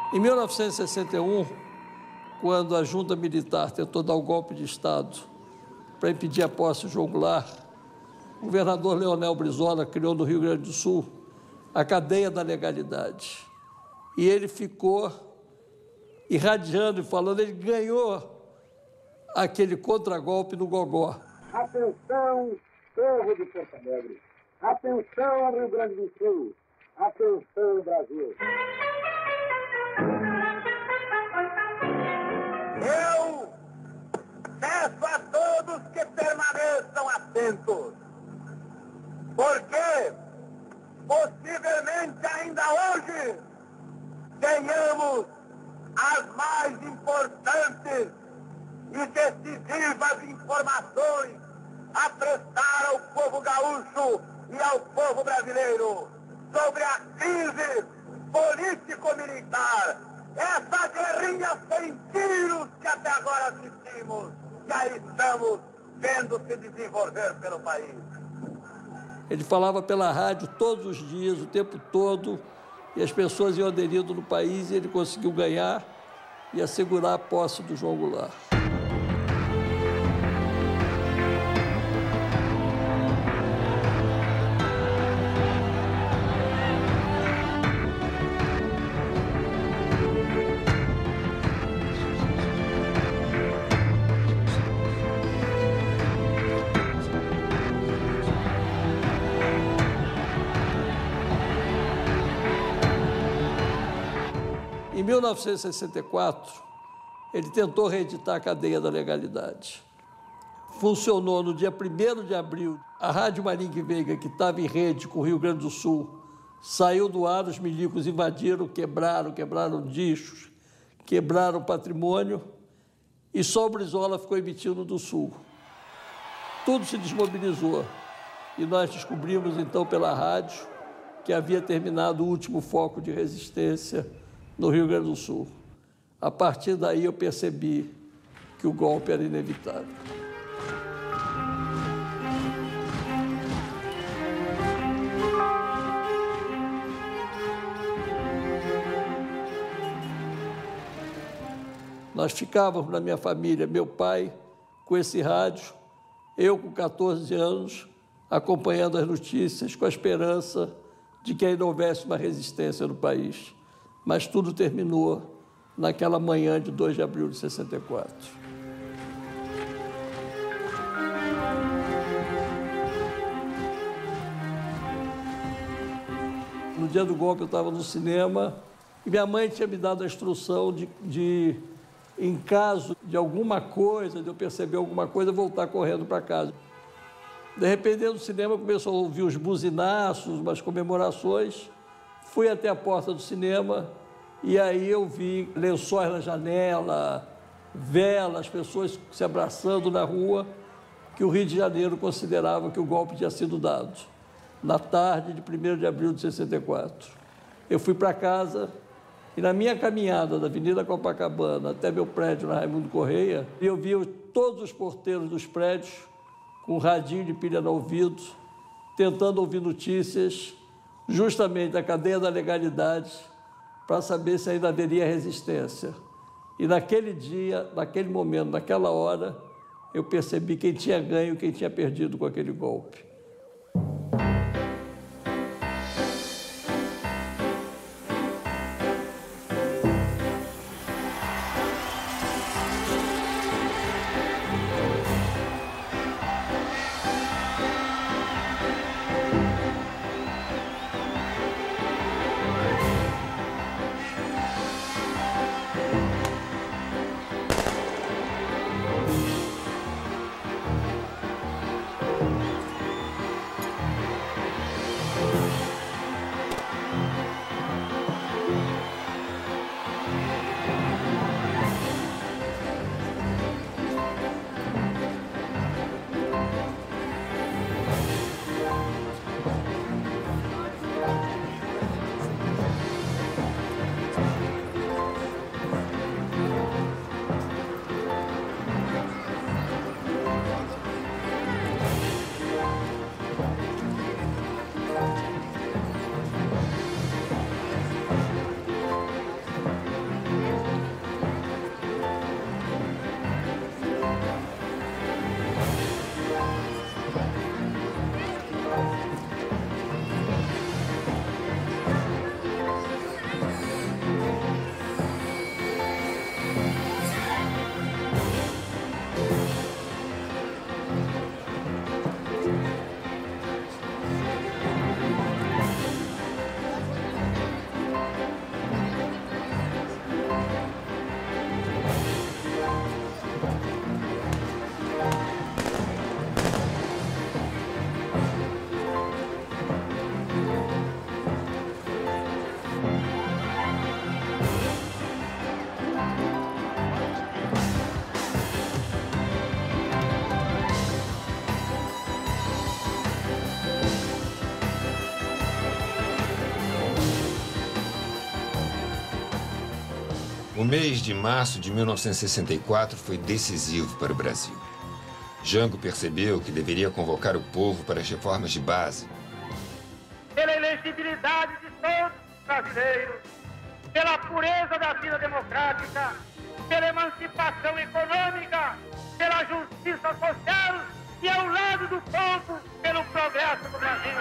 Em 1961, quando a junta militar tentou dar o golpe de Estado para impedir a posse de João Goulart, o governador Leonel Brizola criou no Rio Grande do Sul a cadeia da legalidade. E ele ficou irradiando e falando, ele ganhou aquele contragolpe no gogó. Atenção, povo de Porto Alegre. Atenção, Rio Grande do Sul. Atenção, Brasil. Eu peço a todos que permaneçam atentos, porque possivelmente ainda hoje tenhamos as mais importantes e decisivas informações a prestar ao povo gaúcho e ao povo brasileiro sobre a crise político-militar, essa guerrinha sem tiros que até agora assistimos, que aí estamos vendo se desenvolver pelo país. Ele falava pela rádio todos os dias, o tempo todo, e as pessoas iam aderindo no país, e ele conseguiu ganhar e assegurar a posse do João Goulart. Em 1964, ele tentou reeditar a cadeia da legalidade. Funcionou no dia 1º de abril. A Rádio Maringue Veiga, que estava em rede com o Rio Grande do Sul, saiu do ar, os milicos invadiram, quebraram discos, quebraram patrimônio, e só o Brizola ficou emitindo do Sul. Tudo se desmobilizou. E nós descobrimos, então, pela rádio, que havia terminado o último foco de resistência no Rio Grande do Sul. A partir daí eu percebi que o golpe era inevitável. Nós ficávamos na minha família, meu pai com esse rádio, eu com 14 anos, acompanhando as notícias com a esperança de que ainda houvesse uma resistência no país. Mas tudo terminou naquela manhã de 2 de abril de 64. No dia do golpe eu estava no cinema e minha mãe tinha me dado a instrução de em caso de alguma coisa, de eu perceber alguma coisa, voltar correndo para casa. De repente, dentro do cinema, começou a ouvir os buzinaços, umas comemorações. Fui até a porta do cinema e aí eu vi lençóis na janela, velas, pessoas se abraçando na rua, que o Rio de Janeiro considerava que o golpe tinha sido dado, na tarde de 1º de abril de 64. Eu fui para casa e na minha caminhada da Avenida Copacabana até meu prédio na Raimundo Correia, eu vi todos os porteiros dos prédios com um radinho de pilha no ouvido, tentando ouvir notícias justamente da cadeia da legalidade, para saber se ainda haveria resistência. E naquele dia, naquele momento, naquela hora, eu percebi quem tinha ganho e quem tinha perdido com aquele golpe. O mês de março de 1964 foi decisivo para o Brasil. Jango percebeu que deveria convocar o povo para as reformas de base. Pela elegibilidade de todos os brasileiros, pela pureza da vida democrática, pela emancipação econômica, pela justiça social e ao lado do povo, pelo progresso do Brasil.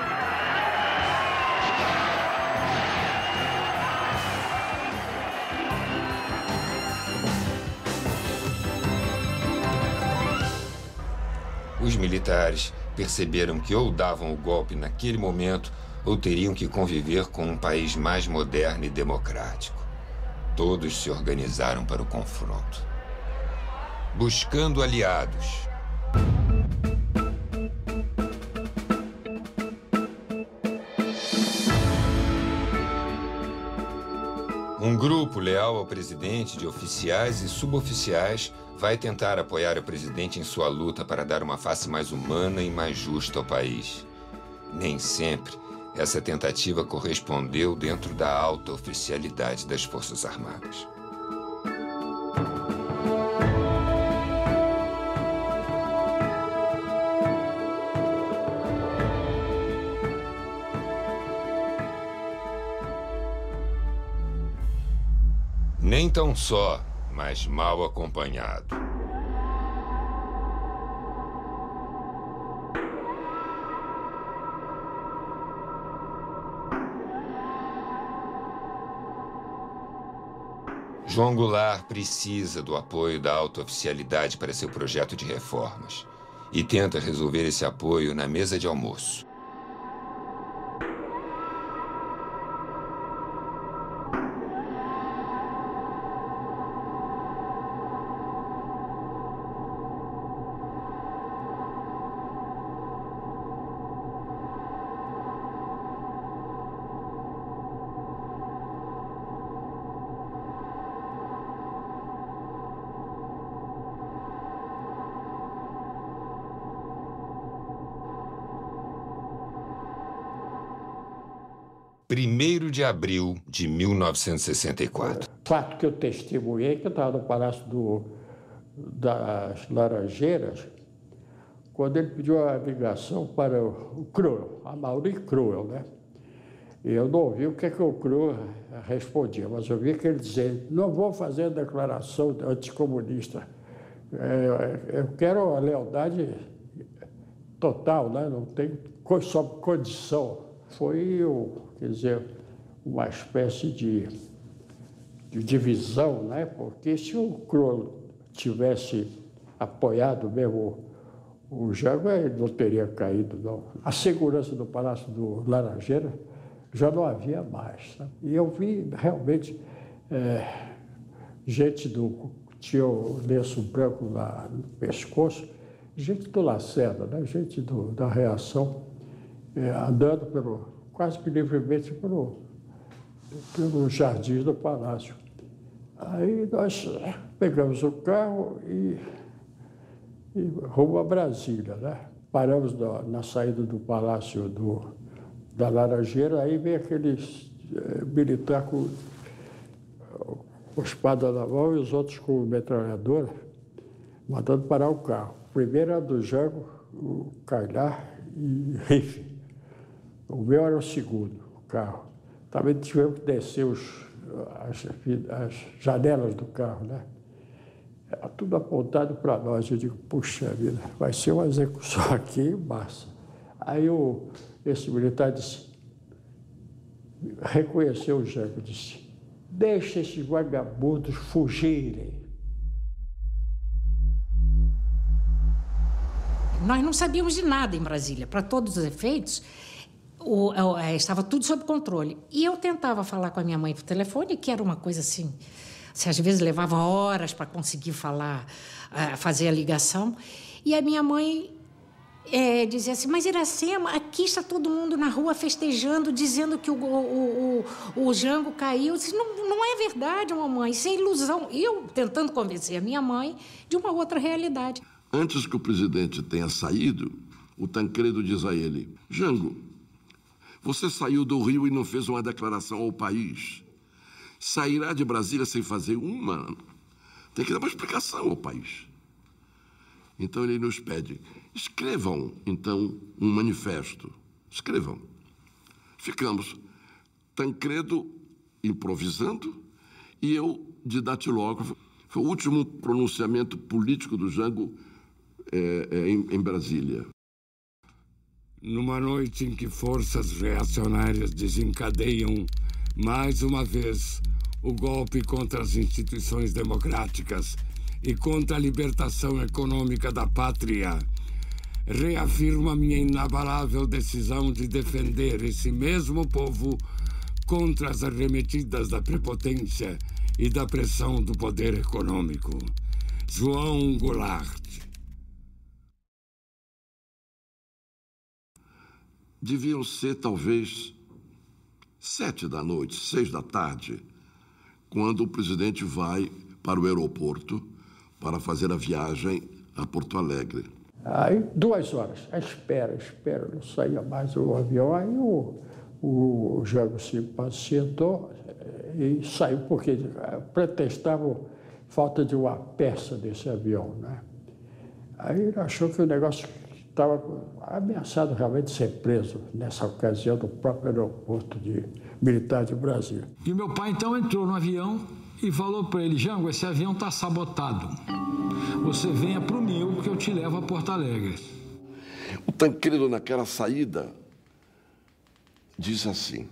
Os militares perceberam que ou davam o golpe naquele momento ou teriam que conviver com um país mais moderno e democrático. Todos se organizaram para o confronto. Buscando aliados. Um grupo leal ao presidente de oficiais e suboficiais vai tentar apoiar o presidente em sua luta para dar uma face mais humana e mais justa ao país. Nem sempre essa tentativa correspondeu dentro da alta oficialidade das Forças Armadas. Nem tão só, mas mal acompanhado. João Goulart precisa do apoio da alta oficialidade para seu projeto de reformas e tenta resolver esse apoio na mesa de almoço. Primeiro de abril de 1964. O fato que eu testemunhei, que eu estava no Palácio das Laranjeiras, quando ele pediu a ligação para o Cruel, a Mauri Cruel, né? E eu não ouvi o que o Cruel respondia, mas eu vi que ele dizia: não vou fazer a declaração anticomunista. Eu quero a lealdade total, né? Não tem sob condição. Foi, quer dizer, uma espécie de divisão, né? Porque se o Cruel tivesse apoiado mesmo o Jango, ele não teria caído, não. A segurança do Palácio do Laranjeira já não havia mais. Tá? E eu vi realmente gente tinha o lenço branco no pescoço, gente do Lacerda, né? Gente da reação, andando quase que livremente pelo jardim do palácio. Aí nós pegamos o carro e rumo a Brasília, né? Paramos na saída do Palácio da Laranjeira, aí vem aqueles militar com espada na mão e os outros com metralhadora, mandando parar o carro. O primeiro era do Jango, o Cailhar e Riff. O meu era o segundo, o carro. Também tivemos que descer as janelas do carro, né? Era tudo apontado para nós. Eu digo, puxa vida, vai ser uma execução aqui, massa. Aí esse militar reconheceu o Jango e disse: deixa esses vagabundos fugirem. Nós não sabíamos de nada em Brasília. Para todos os efeitos, estava tudo sob controle. E eu tentava falar com a minha mãe por telefone, que era uma coisa assim... às vezes levava horas para conseguir falar, fazer a ligação. E a minha mãe dizia assim: mas Iracema, aqui está todo mundo na rua festejando, dizendo que o Jango caiu. Eu disse: não é verdade, mamãe, isso é ilusão. Eu tentando convencer a minha mãe de uma outra realidade. Antes que o presidente tenha saído, o Tancredo diz a ele: Jango, você saiu do Rio e não fez uma declaração ao país. sairá de Brasília sem fazer uma. Tem que dar uma explicação ao país. Então ele nos pede, escrevam, então, um manifesto. Escrevam. Ficamos Tancredo improvisando e eu de datilógrafo. Foi o último pronunciamento político do Jango em Brasília. Numa noite em que forças reacionárias desencadeiam, mais uma vez, o golpe contra as instituições democráticas e contra a libertação econômica da pátria, reafirmo a minha inabalável decisão de defender esse mesmo povo contra as arremetidas da prepotência e da pressão do poder econômico. João Goulart. Deviam ser, talvez, 7 da noite, 6 da tarde, quando o presidente vai para o aeroporto para fazer a viagem a Porto Alegre. Aí, 2 horas, espera, não saía mais o avião. Aí o Jango se sentou e saiu, porque pretextavam falta de uma peça desse avião, né? Aí ele achou que o negócio estava ameaçado realmente de ser preso nessa ocasião do próprio aeroporto militar de Brasília. E meu pai então entrou no avião e falou para ele: Jango, esse avião está sabotado. Você venha para o meu que eu te levo a Porto Alegre. O Tancredo, naquela saída, diz assim: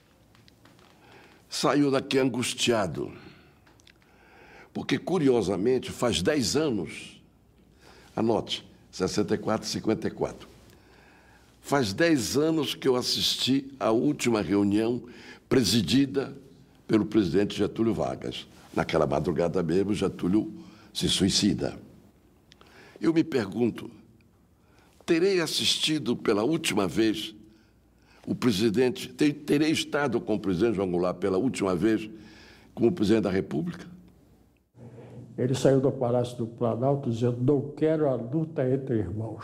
saiu daqui angustiado, porque, curiosamente, faz 10 anos, anote, 64, 54, faz 10 anos que eu assisti à última reunião presidida pelo presidente Getúlio Vargas. Naquela madrugada mesmo, Getúlio se suicida. Eu me pergunto, terei assistido pela última vez o presidente, terei estado com o presidente João Goulart pela última vez como presidente da República? Ele saiu do Palácio do Planalto dizendo: não quero a luta entre irmãos.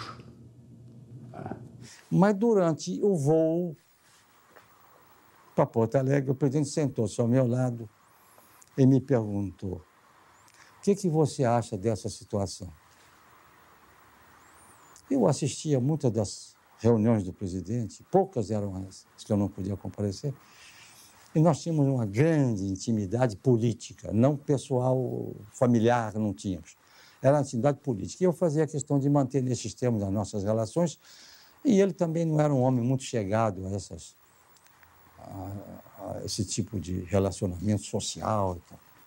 Mas durante o voo para Porto Alegre, o presidente sentou-se ao meu lado e me perguntou: o que você acha dessa situação? Eu assistia muitas das reuniões do presidente, poucas eram as que eu não podia comparecer, e nós tínhamos uma grande intimidade política, não pessoal, familiar, não tínhamos. Era uma intimidade política. E eu fazia questão de manter nesses termos as nossas relações, e ele também não era um homem muito chegado a esse tipo de relacionamento social.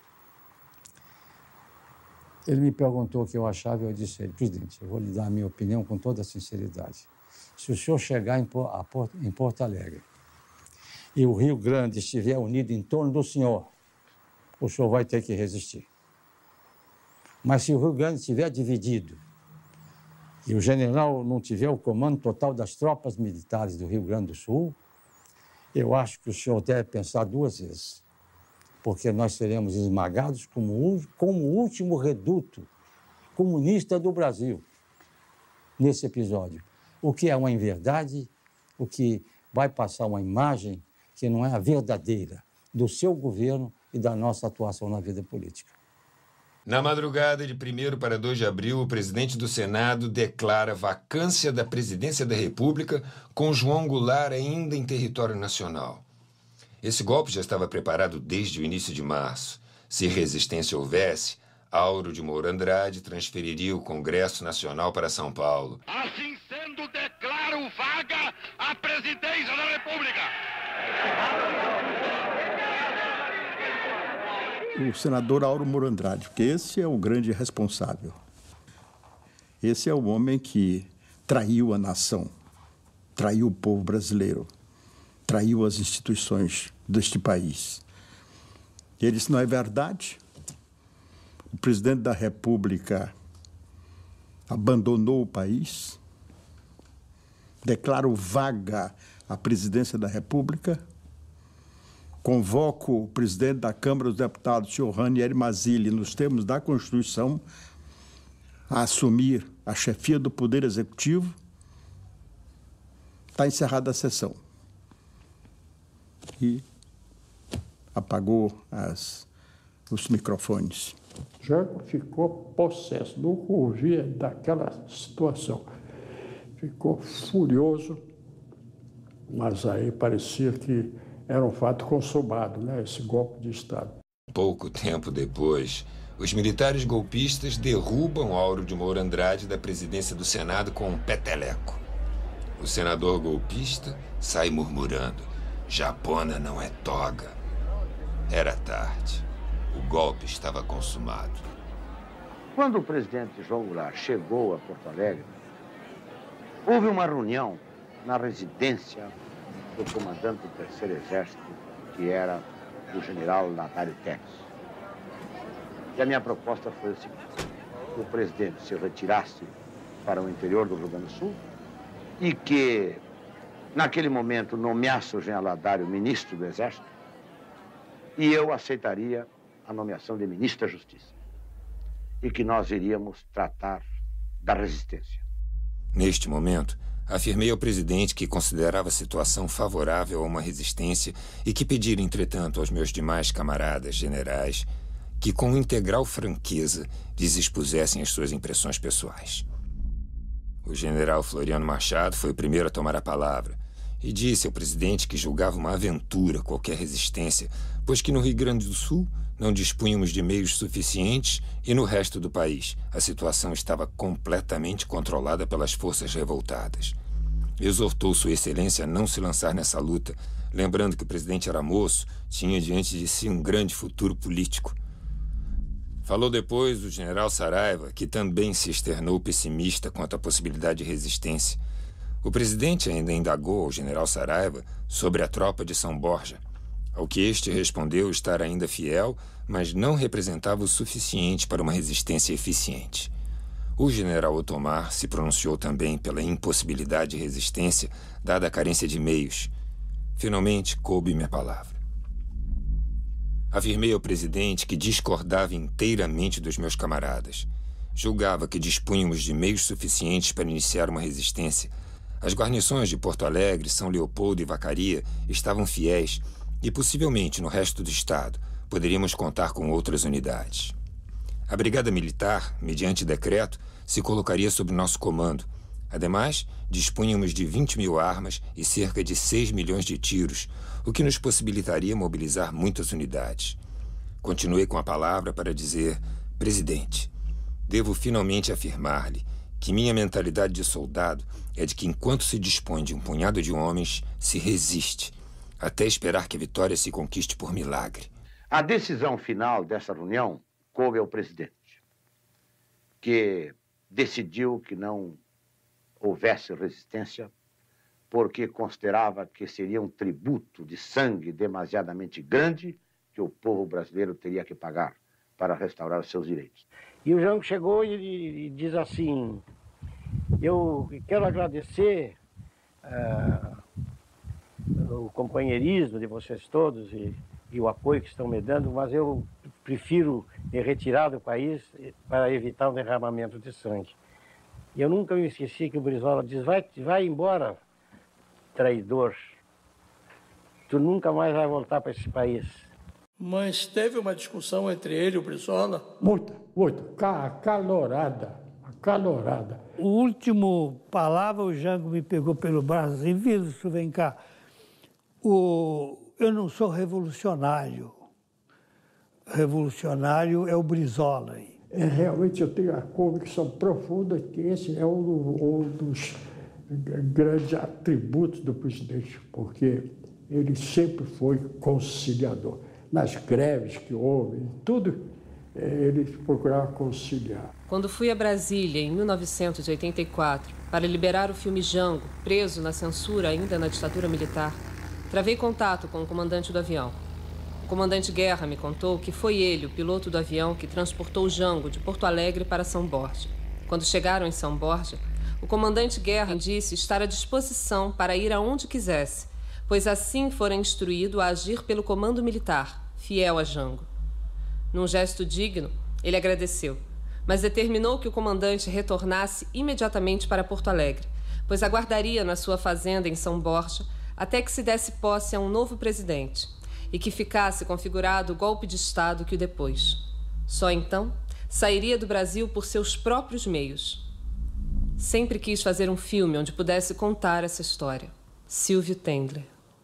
Ele me perguntou o que eu achava e eu disse a ele: presidente, eu vou lhe dar a minha opinião com toda a sinceridade. Se o senhor chegar em Porto Alegre e o Rio Grande estiver unido em torno do senhor vai ter que resistir. Mas se o Rio Grande estiver dividido e o general não tiver o comando total das tropas militares do Rio Grande do Sul, eu acho que o senhor deve pensar 2 vezes, porque nós seremos esmagados como o último reduto comunista do Brasil nesse episódio. O que é uma inverdade, o que vai passar uma imagem que não é a verdadeira do seu governo e da nossa atuação na vida política. Na madrugada de 1º para 2 de abril, o presidente do Senado declara vacância da presidência da República, com João Goulart ainda em território nacional. Esse golpe já estava preparado desde o início de março. Se resistência houvesse, Auro de Moura Andrade transferiria o Congresso Nacional para São Paulo. Assim sendo, declaro vaga a presidência da República. O senador Auro Moura Andrade, porque esse é o grande responsável. Esse é o homem que traiu a nação, traiu o povo brasileiro, traiu as instituições deste país. Ele disse: não é verdade? O presidente da República abandonou o país, declaro vaga a presidência da República, convoco o presidente da Câmara dos Deputados, senhor Ranieri Mazzilli, nos termos da Constituição, a assumir a chefia do Poder Executivo. Está encerrada a sessão. E apagou os microfones. Jango ficou possesso, não ouvia daquela situação. Ficou furioso, mas aí parecia que era um fato consumado, né, esse golpe de Estado. Pouco tempo depois, os militares golpistas derrubam Auro de Moura Andrade da presidência do Senado com um peteleco. O senador golpista sai murmurando: "Japona não é toga." Era tarde. O golpe estava consumado. Quando o presidente João Goulart chegou a Porto Alegre, houve uma reunião na residência do comandante do Terceiro Exército, que era o general Ladário Teles. E a minha proposta foi o seguinte: que o presidente se retirasse para o interior do Rio Grande do Sul e que, naquele momento, nomeasse o general Ladário ministro do Exército, e eu aceitaria a nomeação de ministro da Justiça, e que nós iríamos tratar da resistência. Neste momento, afirmei ao presidente que considerava a situação favorável a uma resistência e que pedira, entretanto, aos meus demais camaradas generais que, com integral franqueza, lhes expusessem as suas impressões pessoais. O general Floriano Machado foi o primeiro a tomar a palavra e disse ao presidente que julgava uma aventura qualquer resistência, pois que no Rio Grande do Sul não dispunhamos de meios suficientes e no resto do país a situação estava completamente controlada pelas forças revoltadas. Exortou Sua Excelência a não se lançar nessa luta, lembrando que o presidente era moço, tinha diante de si um grande futuro político. Falou depois o general Saraiva, que também se externou pessimista quanto à possibilidade de resistência. O presidente ainda indagou ao general Saraiva sobre a tropa de São Borja, ao que este respondeu estar ainda fiel, mas não representava o suficiente para uma resistência eficiente. O general Otomar se pronunciou também pela impossibilidade de resistência, dada a carência de meios. Finalmente, coube-me a palavra. Afirmei ao presidente que discordava inteiramente dos meus camaradas. Julgava que dispunhamos de meios suficientes para iniciar uma resistência. As guarnições de Porto Alegre, São Leopoldo e Vacaria estavam fiéis e, possivelmente, no resto do estado, poderíamos contar com outras unidades. A Brigada Militar, mediante decreto, se colocaria sob nosso comando. Ademais, dispunhamos de 20.000 armas e cerca de 6 milhões de tiros, o que nos possibilitaria mobilizar muitas unidades. Continuei com a palavra para dizer: presidente, devo finalmente afirmar-lhe que minha mentalidade de soldado é de que, enquanto se dispõe de um punhado de homens, se resiste, até esperar que a vitória se conquiste por milagre. A decisão final dessa reunião coube ao presidente, que decidiu que não houvesse resistência porque considerava que seria um tributo de sangue demasiadamente grande que o povo brasileiro teria que pagar para restaurar os seus direitos. E o Jango chegou e diz assim: eu quero agradecer o companheirismo de vocês todos e o apoio que estão me dando, mas eu prefiro me retirar do país para evitar o derramamento de sangue. E eu nunca me esqueci que o Brizola diz: vai embora, traidor. Tu nunca mais vai voltar para esse país. Mas teve uma discussão entre ele e o Brizola? Muito, acalorada. O último palavra, o Jango me pegou pelo braço assim: Wilson, vem cá. Eu não sou revolucionário. Revolucionário é o Brizola. Realmente eu tenho a convicção profunda que esse é um dos grandes atributos do presidente, porque ele sempre foi conciliador. Nas greves que houve, tudo, ele procurava conciliar. Quando fui a Brasília, em 1984, para liberar o filme Jango, preso na censura ainda na ditadura militar, travei contato com o comandante do avião. O comandante Guerra me contou que foi ele, o piloto do avião, que transportou Jango de Porto Alegre para São Borja. Quando chegaram em São Borja, o comandante Guerra disse estar à disposição para ir aonde quisesse, pois assim fora instruído a agir pelo comando militar, fiel a Jango. Num gesto digno, ele agradeceu, mas determinou que o comandante retornasse imediatamente para Porto Alegre, pois aguardaria na sua fazenda em São Borja até que se desse posse a um novo presidente, e que ficasse configurado o golpe de Estado que o depôs. Só então sairia do Brasil por seus próprios meios. Sempre quis fazer um filme onde pudesse contar essa história. Silvio Tendler.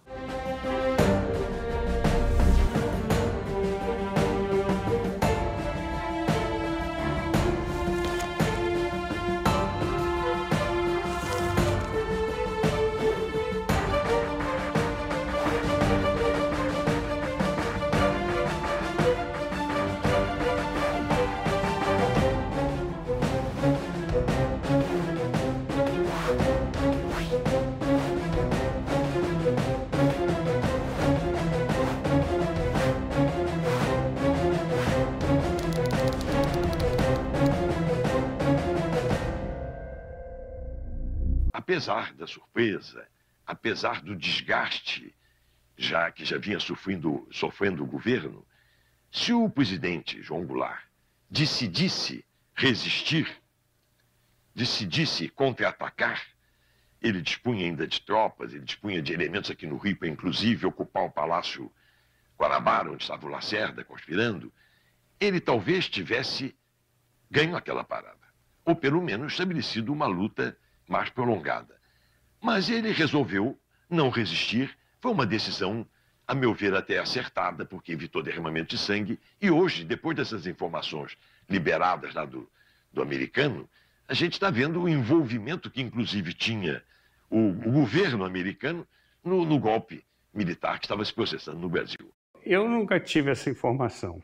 Apesar da surpresa, apesar do desgaste que já vinha sofrendo o governo, se o presidente João Goulart decidisse resistir, decidisse contra-atacar, ele dispunha ainda de tropas, ele dispunha de elementos aqui no Rio para, inclusive, ocupar o Palácio Guanabara, onde estava o Lacerda conspirando, ele talvez tivesse ganho aquela parada, ou pelo menos estabelecido uma luta mais prolongada. Mas ele resolveu não resistir. Foi uma decisão, a meu ver, até acertada, porque evitou derramamento de sangue. E hoje, depois dessas informações liberadas lá do americano, a gente está vendo o envolvimento que, inclusive, tinha o governo americano no golpe militar que estava se processando no Brasil. Eu nunca tive essa informação.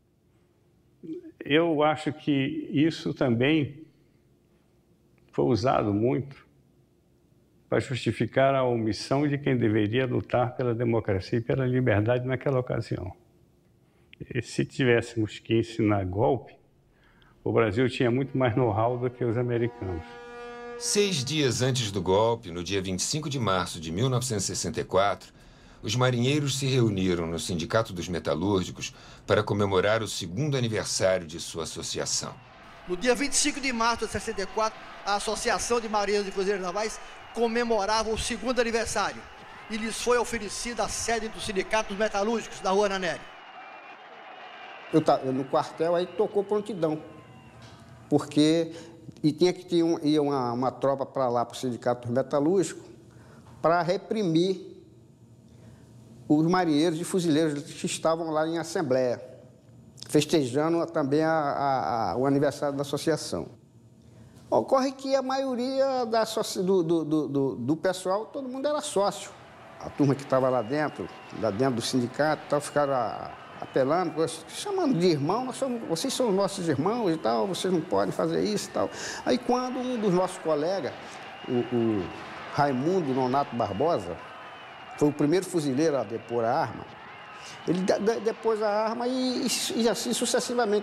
Eu acho que isso também foi usado muito para justificar a omissão de quem deveria lutar pela democracia e pela liberdade naquela ocasião. E se tivéssemos que ensinar golpe, o Brasil tinha muito mais know-how do que os americanos. 6 dias antes do golpe, no dia 25 de março de 1964, os marinheiros se reuniram no Sindicato dos Metalúrgicos para comemorar o 2º aniversário de sua associação. No dia 25 de março de 64, a Associação de Marinheiros e Cruzeiros Navais comemorava o 2º aniversário e lhes foi oferecida a sede do Sindicato dos Metalúrgicos, da Rua Ananelli. Eu no quartel, aí tocou prontidão, porque tinha que ir uma tropa para lá, para o Sindicato dos Metalúrgicos, para reprimir os marinheiros e fuzileiros que estavam lá em assembleia, festejando também o aniversário da associação. Ocorre que a maioria do pessoal, todo mundo era sócio. A turma que estava lá dentro do sindicato, tal, ficaram apelando, chamando de irmão, vocês são nossos irmãos e tal, vocês não podem fazer isso e tal. Aí quando um dos nossos colegas, o Raimundo Nonato Barbosa, foi o primeiro fuzileiro a depor a arma, ele depôs a arma e assim sucessivamente.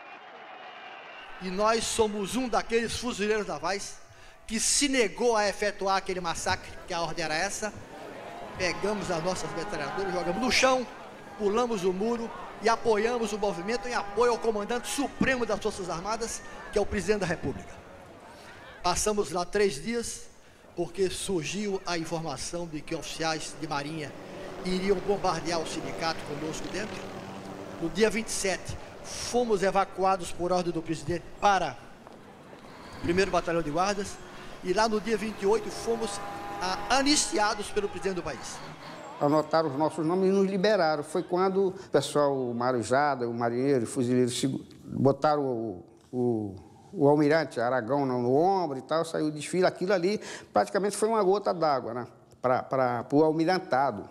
E nós somos um daqueles fuzileiros navais que se negou a efetuar aquele massacre, que a ordem era essa. Pegamos as nossas metralhadoras, jogamos no chão, pulamos o muro e apoiamos o movimento em apoio ao comandante supremo das Forças Armadas, que é o presidente da República. Passamos lá 3 dias, porque surgiu a informação de que oficiais de marinha iriam bombardear o sindicato conosco dentro. No dia 27, fomos evacuados por ordem do presidente para o 1º Batalhão de Guardas e lá no dia 28 fomos anistiados pelo presidente do país. Anotaram os nossos nomes e nos liberaram. Foi quando o pessoal, o marujada, o marinheiro, o fuzileiro, botaram o almirante Aragão no ombro e tal, saiu o desfile. Aquilo ali praticamente foi uma gota d'água, né, para o almirantado.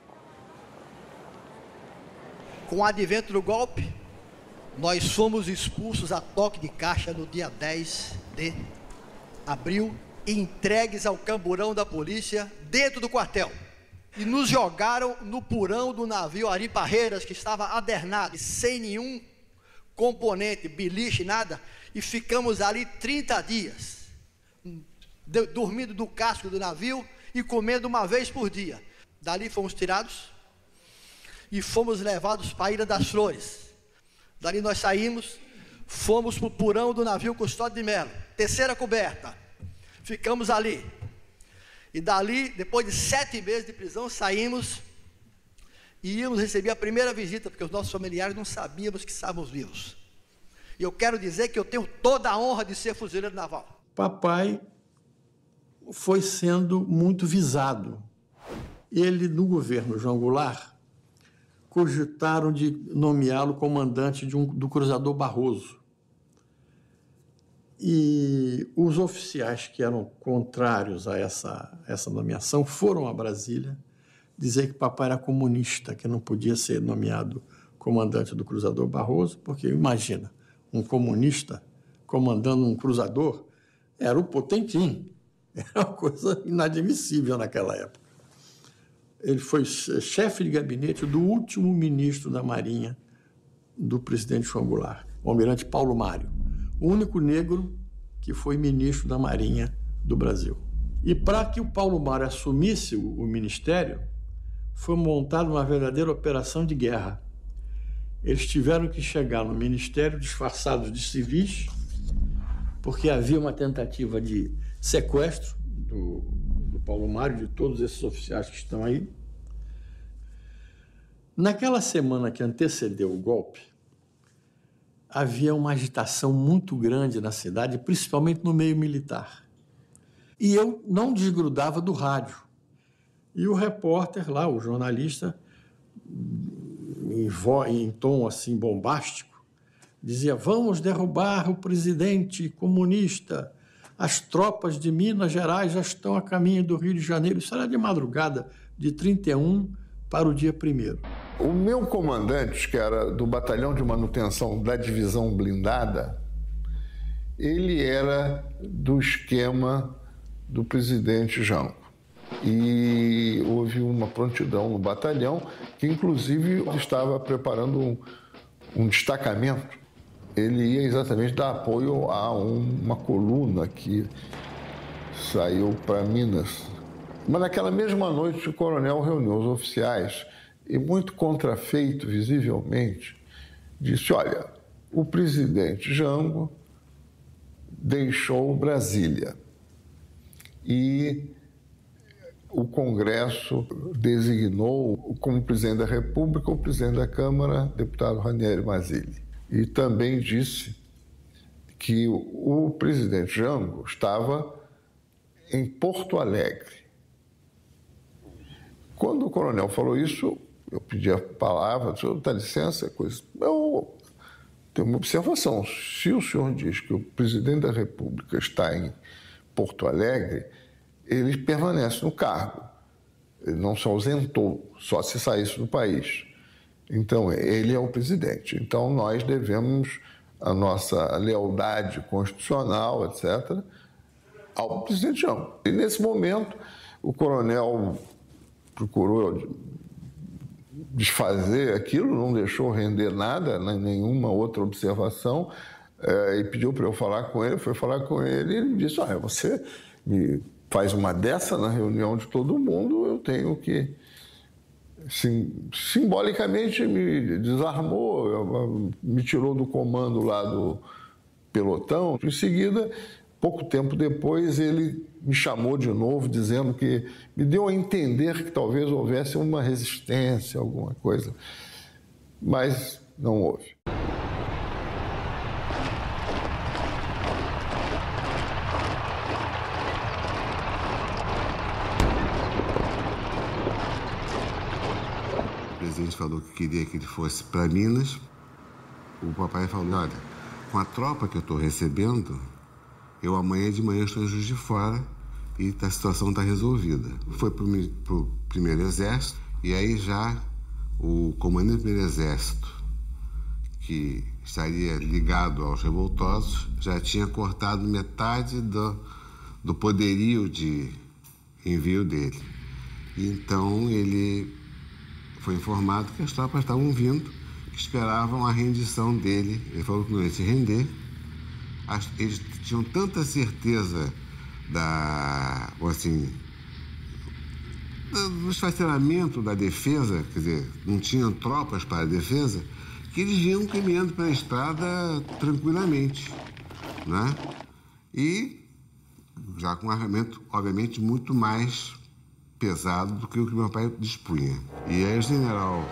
Com o advento do golpe, nós fomos expulsos a toque de caixa no dia 10 de abril e entregues ao camburão da polícia dentro do quartel. E nos jogaram no porão do navio Ari Parreiras, que estava adernado, sem nenhum componente, beliche, nada, e ficamos ali 30 dias, dormindo no casco do navio e comendo uma vez por dia. Dali fomos tirados e fomos levados para a Ilha das Flores. Dali nós saímos, fomos para o porão do navio Custódio de Melo, 3ª coberta. Ficamos ali. E dali, depois de 7 meses de prisão, saímos e íamos receber a primeira visita, porque os nossos familiares não sabíamos que estávamos vivos. E eu quero dizer que eu tenho toda a honra de ser fuzileiro naval. Papai foi sendo muito visado. Ele, no governo João Goulart, cogitaram de nomeá-lo comandante do cruzador Barroso. E os oficiais que eram contrários a essa nomeação foram a Brasília dizer que papai era comunista, que não podia ser nomeado comandante do cruzador Barroso, porque, imagina, um comunista comandando um cruzador era o Potemkin. Era uma coisa inadmissível naquela época. Ele foi chefe de gabinete do último ministro da Marinha do presidente João Goulart, o almirante Paulo Mário, o único negro que foi ministro da Marinha do Brasil. E para que o Paulo Mário assumisse o ministério, foi montada uma verdadeira operação de guerra. Eles tiveram que chegar no ministério disfarçados de civis, porque havia uma tentativa de sequestro do Paulo Mário, de todos esses oficiais que estão aí. Naquela semana que antecedeu o golpe, havia uma agitação muito grande na cidade, principalmente no meio militar. E eu não desgrudava do rádio. E o repórter lá, o jornalista, em tom assim bombástico, dizia: vamos derrubar o presidente comunista, as tropas de Minas Gerais já estão a caminho do Rio de Janeiro. Isso era de madrugada, de 31 para o dia 1º. O meu comandante, que era do batalhão de manutenção da divisão blindada, ele era do esquema do presidente Jango. E houve uma prontidão no batalhão, que inclusive estava preparando um destacamento. Ele ia exatamente dar apoio a uma coluna que saiu para Minas. Mas naquela mesma noite o coronel reuniu os oficiais e, muito contrafeito visivelmente, disse: olha, o presidente Jango deixou Brasília e o Congresso designou como presidente da República o presidente da Câmara, deputado Ranieri Mazzilli. E também disse que o presidente Jango estava em Porto Alegre. Quando o coronel falou isso, eu pedi a palavra, disse: dá licença, coisa. Eu tenho uma observação. Se o senhor diz que o presidente da República está em Porto Alegre, ele permanece no cargo. Ele não se ausentou, só se saísse do país. Então, ele é o presidente. Então, nós devemos a nossa lealdade constitucional, etc., ao presidente Jango. E, nesse momento, o coronel procurou desfazer aquilo, não deixou render nada, nenhuma outra observação, e pediu para eu falar com ele. Fui falar com ele e ele disse: olha, você me faz uma dessa na reunião de todo mundo, eu tenho que... simbolicamente me desarmou, me tirou do comando lá do pelotão. Em seguida, pouco tempo depois, ele me chamou de novo, dizendo que me deu a entender que talvez houvesse uma resistência, alguma coisa, mas não houve. O presidente falou que queria que ele fosse para Minas. O papai falou: olha, com a tropa que eu estou recebendo, eu amanhã de manhã estou em Juiz de Fora e a situação está resolvida. Foi para o primeiro exército, e aí já o comandante do primeiro exército, que estaria ligado aos revoltosos, já tinha cortado metade do poderio de envio dele. Então ele foi informado que as tropas estavam vindo, que esperavam a rendição dele. Ele falou que não ia se render. Eles tinham tanta certeza do esfacelamento da defesa, quer dizer, não tinham tropas para a defesa, que eles vinham caminhando pela estrada tranquilamente, né? E já com um armamento, obviamente, muito mais pesado do que o que meu pai dispunha. E aí o general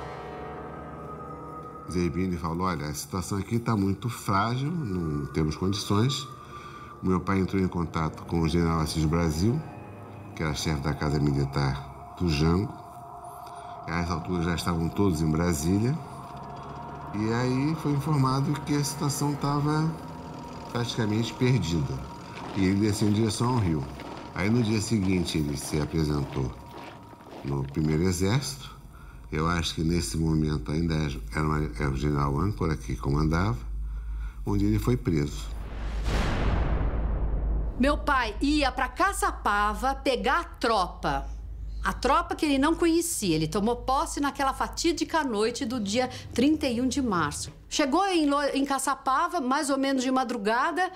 Zerbini falou, olha, a situação aqui está muito frágil, não temos condições. O meu pai entrou em contato com o general Assis Brasil, que era chefe da Casa Militar do Jango. A essa altura já estavam todos em Brasília. E aí foi informado que a situação estava praticamente perdida. E ele desceu em direção ao Rio. Aí no dia seguinte ele se apresentou no Primeiro Exército. Eu acho que nesse momento ainda era o general Âncora que comandava, onde ele foi preso. Meu pai ia para Caçapava pegar a tropa que ele não conhecia. Ele tomou posse naquela fatídica noite do dia 31 de março. Chegou em Caçapava, mais ou menos de madrugada,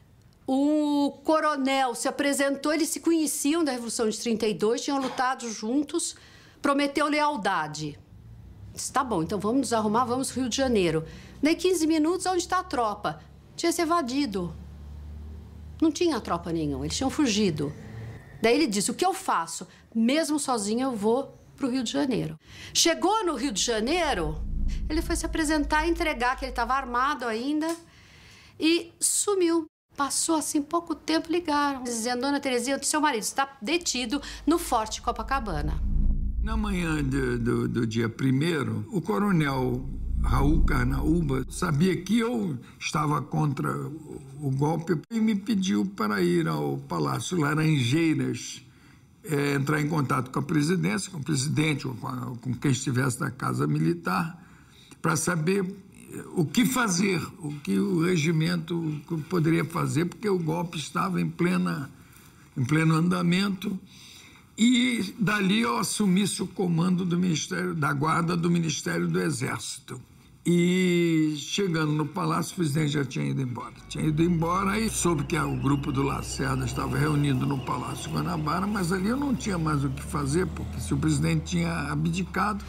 o coronel se apresentou, eles se conheciam da Revolução de 32, tinham lutado juntos, prometeu lealdade. Disse, tá bom, então vamos nos arrumar, vamos pro Rio de Janeiro. Daí 15 minutos, onde está a tropa? Tinha se evadido. Não tinha tropa nenhuma, eles tinham fugido. Daí ele disse, o que eu faço? Mesmo sozinho eu vou pro Rio de Janeiro. Chegou no Rio de Janeiro, ele foi se apresentar, entregar que ele estava armado ainda e sumiu. Passou assim pouco tempo, ligaram, dizendo, Dona Terezinha, seu marido está detido no Forte Copacabana. Na manhã do dia 1º, o coronel Raul Carnaúba sabia que eu estava contra o golpe e me pediu para ir ao Palácio Laranjeiras, entrar em contato com a presidência, com o presidente ou com quem estivesse da Casa Militar, para saber o que fazer, o que o regimento poderia fazer, porque o golpe estava em pleno andamento. E dali eu assumisse o comando do Ministério da Guarda do Ministério do Exército. E chegando no palácio, o presidente já tinha ido embora. Tinha ido embora e soube que o grupo do Lacerda estava reunido no Palácio Guanabara, mas ali eu não tinha mais o que fazer, porque se o presidente tinha abdicado.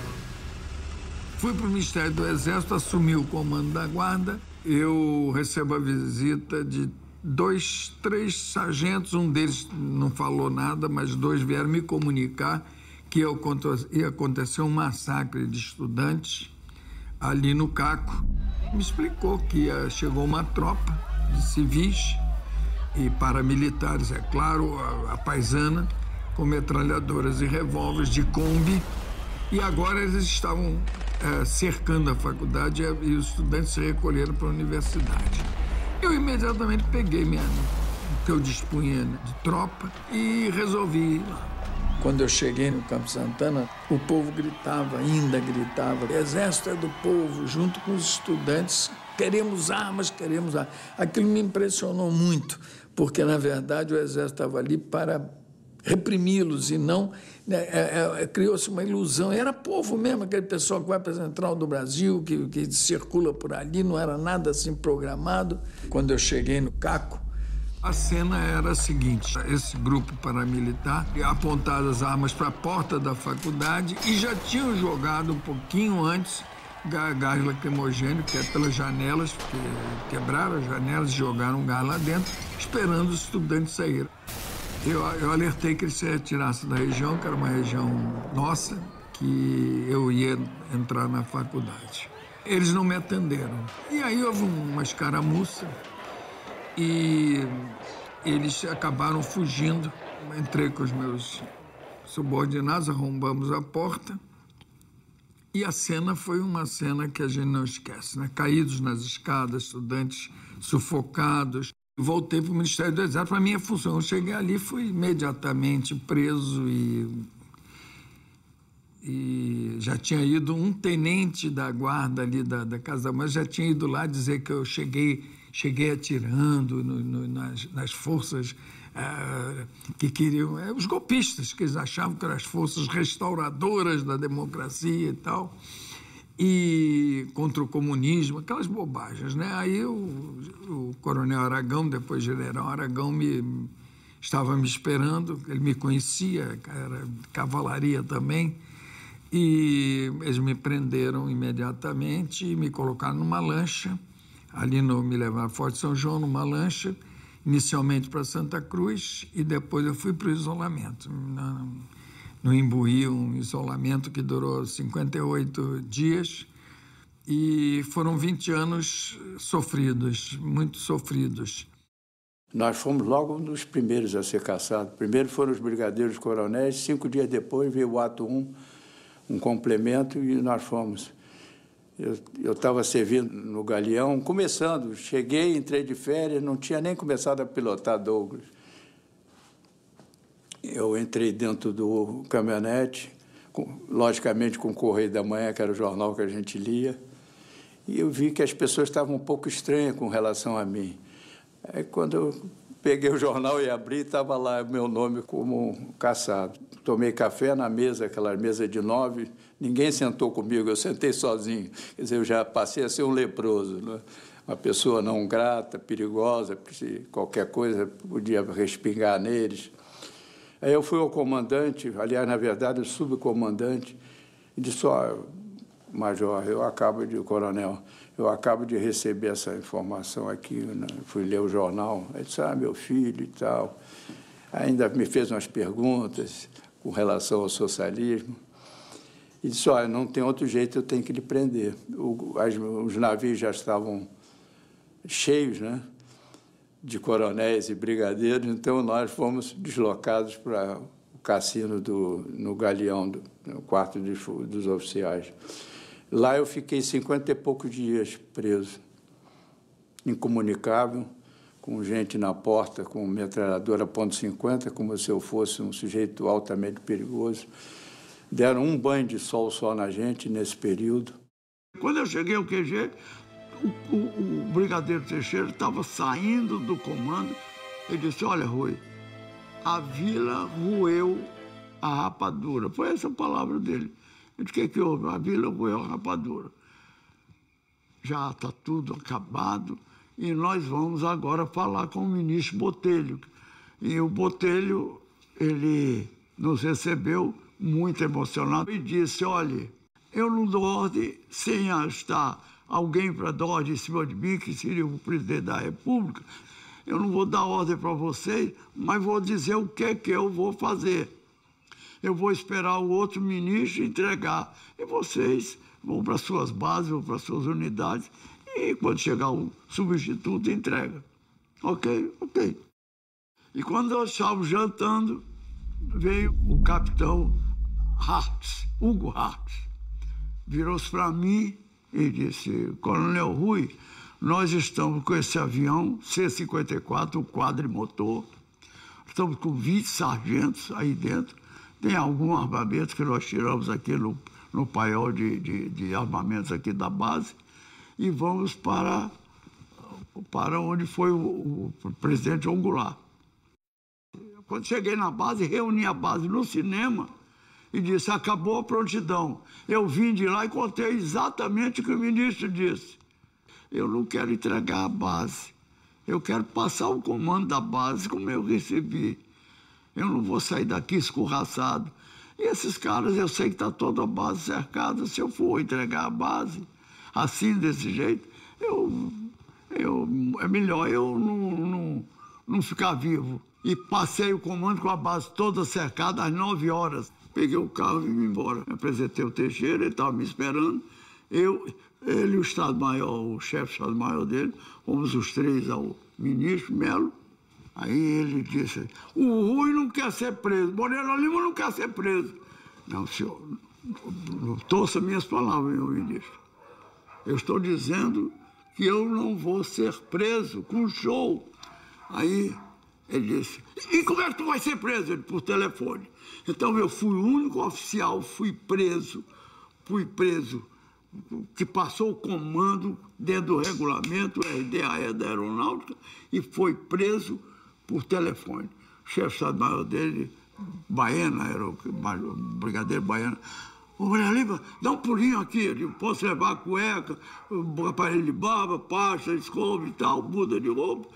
Fui para o Ministério do Exército, assumi o comando da Guarda. Eu recebo a visita de 3 sargentos, um deles não falou nada, mas 2 vieram me comunicar que ia acontecer um massacre de estudantes ali no Caco. Me explicou que chegou uma tropa de civis e paramilitares, é claro, a paisana, com metralhadoras e revólveres de Kombi, e agora eles estavam cercando a faculdade e os estudantes se recolheram para a universidade. Eu imediatamente peguei o que eu dispunha de tropa e resolvi ir lá. Quando eu cheguei no Campo Santana, o povo ainda gritava, Exército é do povo, junto com os estudantes, queremos armas, queremos armas. Aquilo me impressionou muito, porque, na verdade, o Exército estava ali para reprimi-los e não... criou-se uma ilusão. Era povo mesmo, aquele pessoal que vai para a Central do Brasil, que circula por ali, não era nada assim programado. Quando eu cheguei no Caco, a cena era a seguinte, esse grupo paramilitar apontava as armas para a porta da faculdade e já tinham jogado um pouquinho antes gás lacrimogêneo, que é pelas janelas, porque quebraram as janelas e jogaram gás lá dentro, esperando os estudantes saírem. Eu alertei que eles se retirassem da região, que era uma região nossa, que eu ia entrar na faculdade. Eles não me atenderam. E aí houve uma escaramuça e eles acabaram fugindo. Entrei com os meus subordinados, arrombamos a porta e a cena foi uma cena que a gente não esquece, né? Caídos nas escadas, estudantes sufocados. Voltei para o Ministério do Exército, para a minha função. Eu cheguei ali, fui imediatamente preso e já tinha ido um tenente da guarda ali da Casa da Mãe, já tinha ido lá dizer que eu cheguei atirando nas forças que queriam... os golpistas, que eles achavam que eram as forças restauradoras da democracia e tal, e contra o comunismo, aquelas bobagens, né? Aí o coronel Aragão, depois general Aragão, estava me esperando, ele me conhecia, era de cavalaria também, e eles me prenderam imediatamente e me colocaram numa lancha, me levaram a Forte São João numa lancha, inicialmente para Santa Cruz, e depois eu fui para o isolamento. no Imbuí, um isolamento que durou 58 dias. E foram 20 anos sofridos, muito sofridos. Nós fomos logo um dos primeiros a ser caçados. Primeiro foram os brigadeiros coronéis, 5 dias depois veio o ato 1, um complemento, e nós fomos. Eu estava servindo no Galeão, começando. Cheguei, entrei de férias, não tinha nem começado a pilotar Douglas. Eu entrei dentro do caminhonete, logicamente com o Correio da Manhã, que era o jornal que a gente lia, e eu vi que as pessoas estavam um pouco estranhas com relação a mim. Aí, quando eu peguei o jornal e abri, estava lá meu nome como caçado. Tomei café na mesa, aquela mesa de 9, ninguém sentou comigo, eu sentei sozinho. Quer dizer, eu já passei a ser um leproso, né? Uma pessoa não grata, perigosa, porque se qualquer coisa podia respingar neles. Aí eu fui ao comandante, aliás, na verdade, o subcomandante, e disse: ó, major, coronel, eu acabo de receber essa informação aqui, né? Fui ler o jornal. Ele disse: ah, meu filho e tal. Ainda me fez umas perguntas com relação ao socialismo. E disse: olha, não tem outro jeito, eu tenho que lhe prender. Os navios já estavam cheios, né, de coronéis e brigadeiros, então nós fomos deslocados para o cassino no Galeão, no quarto dos oficiais. Lá eu fiquei 50 e poucos dias preso, incomunicável, com gente na porta, com metralhadora .50, como se eu fosse um sujeito altamente perigoso. Deram um banho de sol só na gente nesse período. Quando eu cheguei ao QG, o brigadeiro Teixeira estava saindo do comando. Ele disse: olha, Rui, a vila roeu a rapadura. Foi essa a palavra dele. Eu disse: o que houve? A vila roeu a rapadura. Já está tudo acabado e nós vamos agora falar com o ministro Botelho. E o Botelho, ele nos recebeu muito emocionado e disse: olha, eu não dou ordem sem estar alguém para dar ordem em cima de mim, que seria o presidente da República. Eu não vou dar ordem para vocês, mas vou dizer o que é que eu vou fazer. Eu vou esperar o outro ministro entregar. E vocês vão para suas bases, vão para suas unidades, e quando chegar o substituto, entrega. Ok? Ok. E quando nós estávamos jantando, veio o capitão Hartz, Hugo Hartz. Virou-se para mim e disse: Coronel Rui, nós estamos com esse avião C-54, o quadrimotor. Estamos com 20 sargentos aí dentro. Tem algum armamento que nós tiramos aqui no paiol de armamentos aqui da base. E vamos para onde foi o presidente João Goulart. Quando cheguei na base, reuni a base no cinema e disse: acabou a prontidão. Eu vim de lá e contei exatamente o que o ministro disse. Eu não quero entregar a base. Eu quero passar o comando da base como eu recebi. Eu não vou sair daqui escorraçado. E esses caras, eu sei que está toda a base cercada. Se eu for entregar a base assim, desse jeito, é melhor eu não ficar vivo. E passei o comando com a base toda cercada às 9 horas. Peguei o carro e vim embora. Me apresentei o Teixeira, ele estava me esperando. Ele e o Estado-Maior, o chefe do Estado-Maior dele, fomos os três ao ministro Melo. Aí ele disse: o Rui não quer ser preso, Moreira Lima não quer ser preso. Não, senhor, não torça minhas palavras, meu ministro. Eu estou dizendo que eu não vou ser preso com show. Aí ele disse: e como é que tu vai ser preso? Ele, por telefone. Então eu fui o único oficial, fui preso, que passou o comando dentro do regulamento, RDAE da Aeronáutica, e foi preso por telefone. O chefe de Estado-Maior dele, Baena, era o brigadeiro Baena: ô, Moreira Lima, dá um pulinho aqui. Eu digo: posso levar a cueca, o aparelho de barba, pasta, escova e tal, muda de roupa?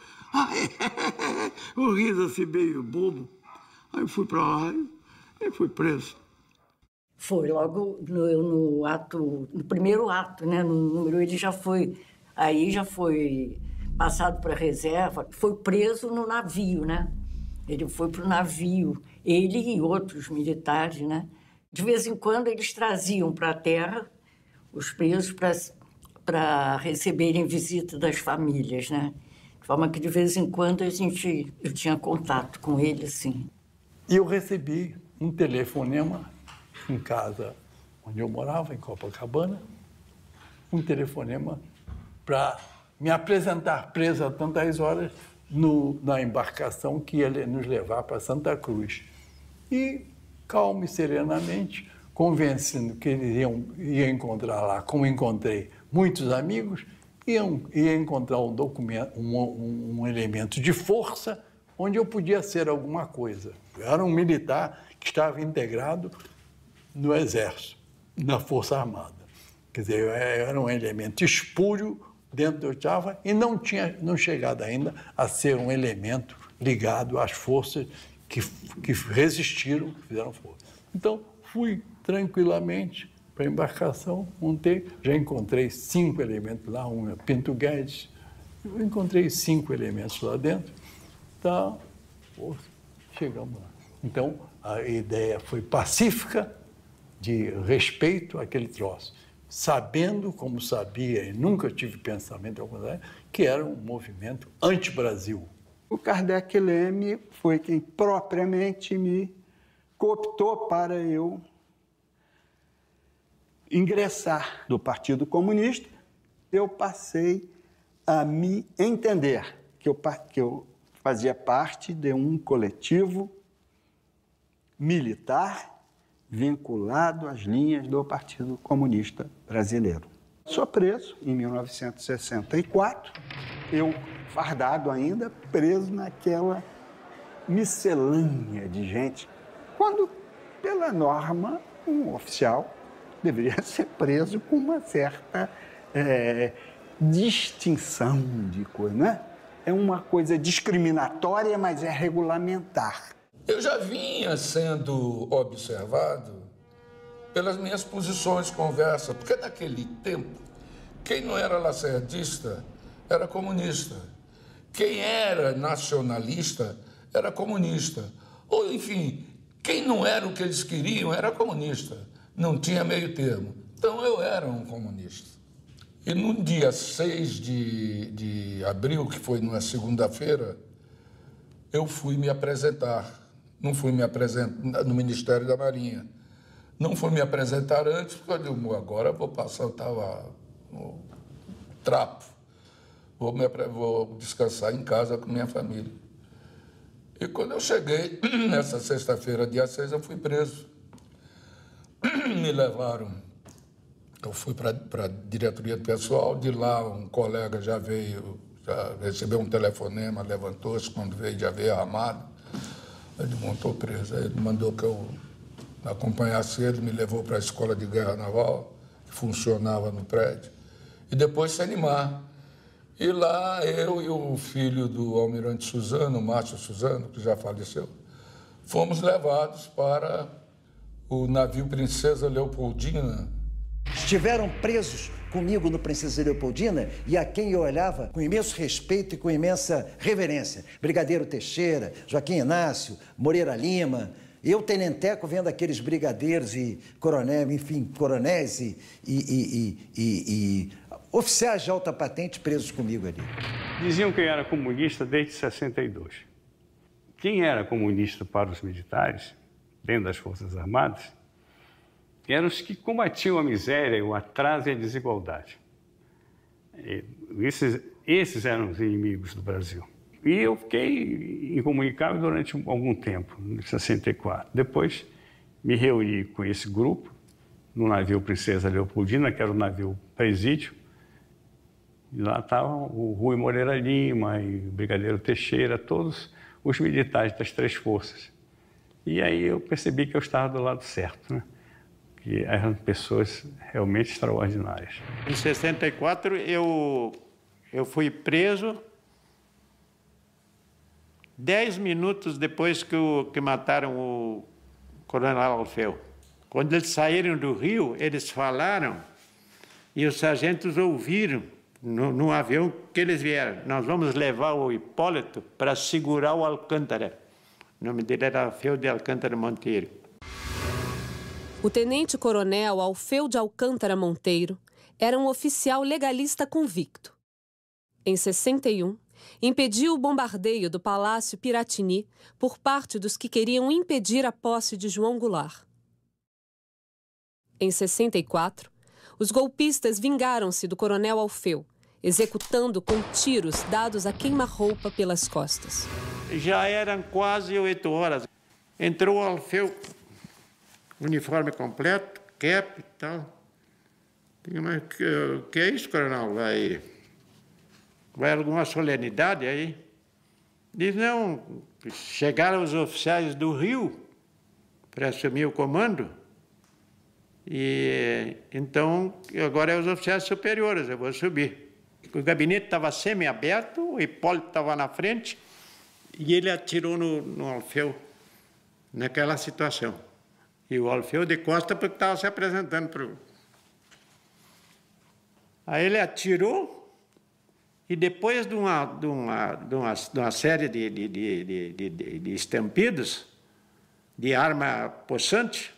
O riso assim meio bobo. Aí eu fui para lá e fui preso. Foi logo no primeiro ato, né? No número, ele já foi passado para a reserva, foi preso no navio, né? Ele foi para o navio ele e outros militares, né? De vez em quando eles traziam para a terra os presos para receberem visita das famílias, né? De forma que de vez em quando eu tinha contato com eles, sim. E eu recebi um telefonema em casa onde eu morava, em Copacabana, um telefonema para me apresentar preso a tantas horas na embarcação que ia nos levar para Santa Cruz. E, calmo e serenamente, convencendo que eles iam encontrar lá, como encontrei muitos amigos, ia encontrar um documento, um elemento de força onde eu podia ser alguma coisa. Eu era um militar que estava integrado no Exército, na Força Armada. Quer dizer, eu era um elemento espúrio dentro do Java e não chegado ainda a ser um elemento ligado às forças que resistiram, que fizeram força. Então, fui tranquilamente para a embarcação, montei, já encontrei 5 elementos lá, um é Pinto Guedes, eu encontrei 5 elementos lá dentro, então, chegamos lá. Então, a ideia foi pacífica, de respeito àquele troço, sabendo, como sabia, e nunca tive pensamento ao contrário, que era um movimento anti-Brasil. O Kardec Leme foi quem propriamente me cooptou para eu ingressar no Partido Comunista. Eu passei a me entender que eu fazia parte de um coletivo militar vinculado às linhas do Partido Comunista Brasileiro. Sou preso em 1964, eu fardado ainda, preso naquela miscelânea de gente, quando, pela norma, um oficial deveria ser preso com uma certa distinção de coisa, não é? É uma coisa discriminatória, mas é regulamentar. Eu já vinha sendo observado pelas minhas posições de conversa, porque naquele tempo, quem não era lacerdista era comunista. Quem era nacionalista era comunista. Ou, enfim, quem não era o que eles queriam era comunista. Não tinha meio termo. Então, eu era um comunista. E no dia 6 de abril, que foi numa segunda-feira, eu fui me apresentar. Não fui me apresentar no Ministério da Marinha. Não fui me apresentar antes, porque eu digo, agora vou passar, eu estava no trapo. Vou descansar em casa com minha família. E quando eu cheguei, nessa sexta-feira, dia 6, eu fui preso. Me levaram. Eu fui para a diretoria do pessoal, de lá um colega já veio, já recebeu um telefonema, levantou-se, quando veio, já veio armado. Ele montou preso, ele mandou que eu acompanhasse ele, me levou para a Escola de Guerra Naval, que funcionava no prédio, e depois se animar. E lá eu e o filho do almirante Suzano, o Márcio Suzano, que já faleceu, fomos levados para o navio Princesa Leopoldina. Estiveram presos comigo no Princesa Leopoldina e a quem eu olhava com imenso respeito e com imensa reverência. Brigadeiro Teixeira, Joaquim Inácio, Moreira Lima. Eu, tenenteco, vendo aqueles brigadeiros e coronéis, enfim, coronéis e oficiais de alta patente presos comigo ali. Diziam que eu era comunista desde 62. Quem era comunista para os militares, dentro das Forças Armadas, eram os que combatiam a miséria, o atraso e a desigualdade. Esses eram os inimigos do Brasil. E eu fiquei incomunicável durante algum tempo, em 64. Depois me reuni com esse grupo no navio Princesa Leopoldina, que era o navio presídio. E lá estavam o Rui Moreira Lima e o Brigadeiro Teixeira, todos os militares das 3 forças. E aí eu percebi que eu estava do lado certo, né? Que eram pessoas realmente extraordinárias. Em 64, eu fui preso 10 minutos depois que mataram o coronel Alfeu. Quando eles saíram do Rio, eles falaram e os sargentos ouviram no avião que eles vieram. Nós vamos levar o Hipólito para segurar o Alcântara. O nome dele era Alfeu de Alcântara Monteiro. O tenente-coronel Alfeu de Alcântara Monteiro era um oficial legalista convicto. Em 61, impediu o bombardeio do Palácio Piratini por parte dos que queriam impedir a posse de João Goulart. Em 64, os golpistas vingaram-se do coronel Alfeu, executando com tiros dados a queima-roupa pelas costas. Já eram quase 8 horas. Entrou o Alfeu, uniforme completo, cap e tal. Mas que é isso, coronel? Vai alguma solenidade aí? Diz, não, chegaram os oficiais do Rio para assumir o comando. E então, agora é os oficiais superiores, eu vou subir. O gabinete estava semi-aberto, o Hipólito estava na frente e ele atirou no Alfeu naquela situação. E o Alfeu de costa porque estava se apresentando para o... Aí ele atirou e depois de uma série de estampidos de arma possante,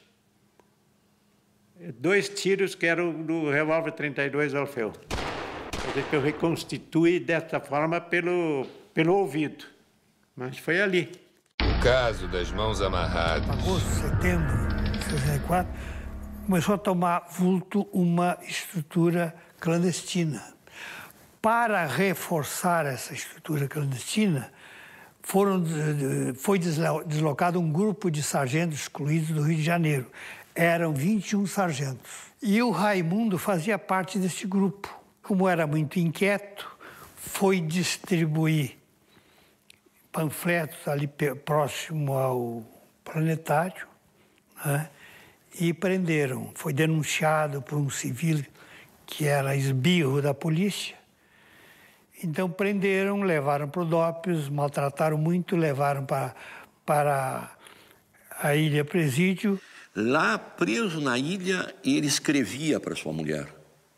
2 tiros que eram do revólver 32 Alfeu. Quer dizer que eu reconstituí dessa forma pelo ouvido. Mas foi ali. O caso das mãos amarradas. Agosto, setembro de 64, começou a tomar vulto uma estrutura clandestina. Para reforçar essa estrutura clandestina, foi deslocado um grupo de sargentos excluídos do Rio de Janeiro. Eram 21 sargentos. E o Raimundo fazia parte desse grupo. Como era muito inquieto, foi distribuir panfletos ali próximo ao planetário, né? E prenderam. Foi denunciado por um civil que era esbirro da polícia. Então prenderam, levaram para o DOPS, maltrataram muito, levaram para a Ilha Presídio. Lá, preso na ilha, ele escrevia para sua mulher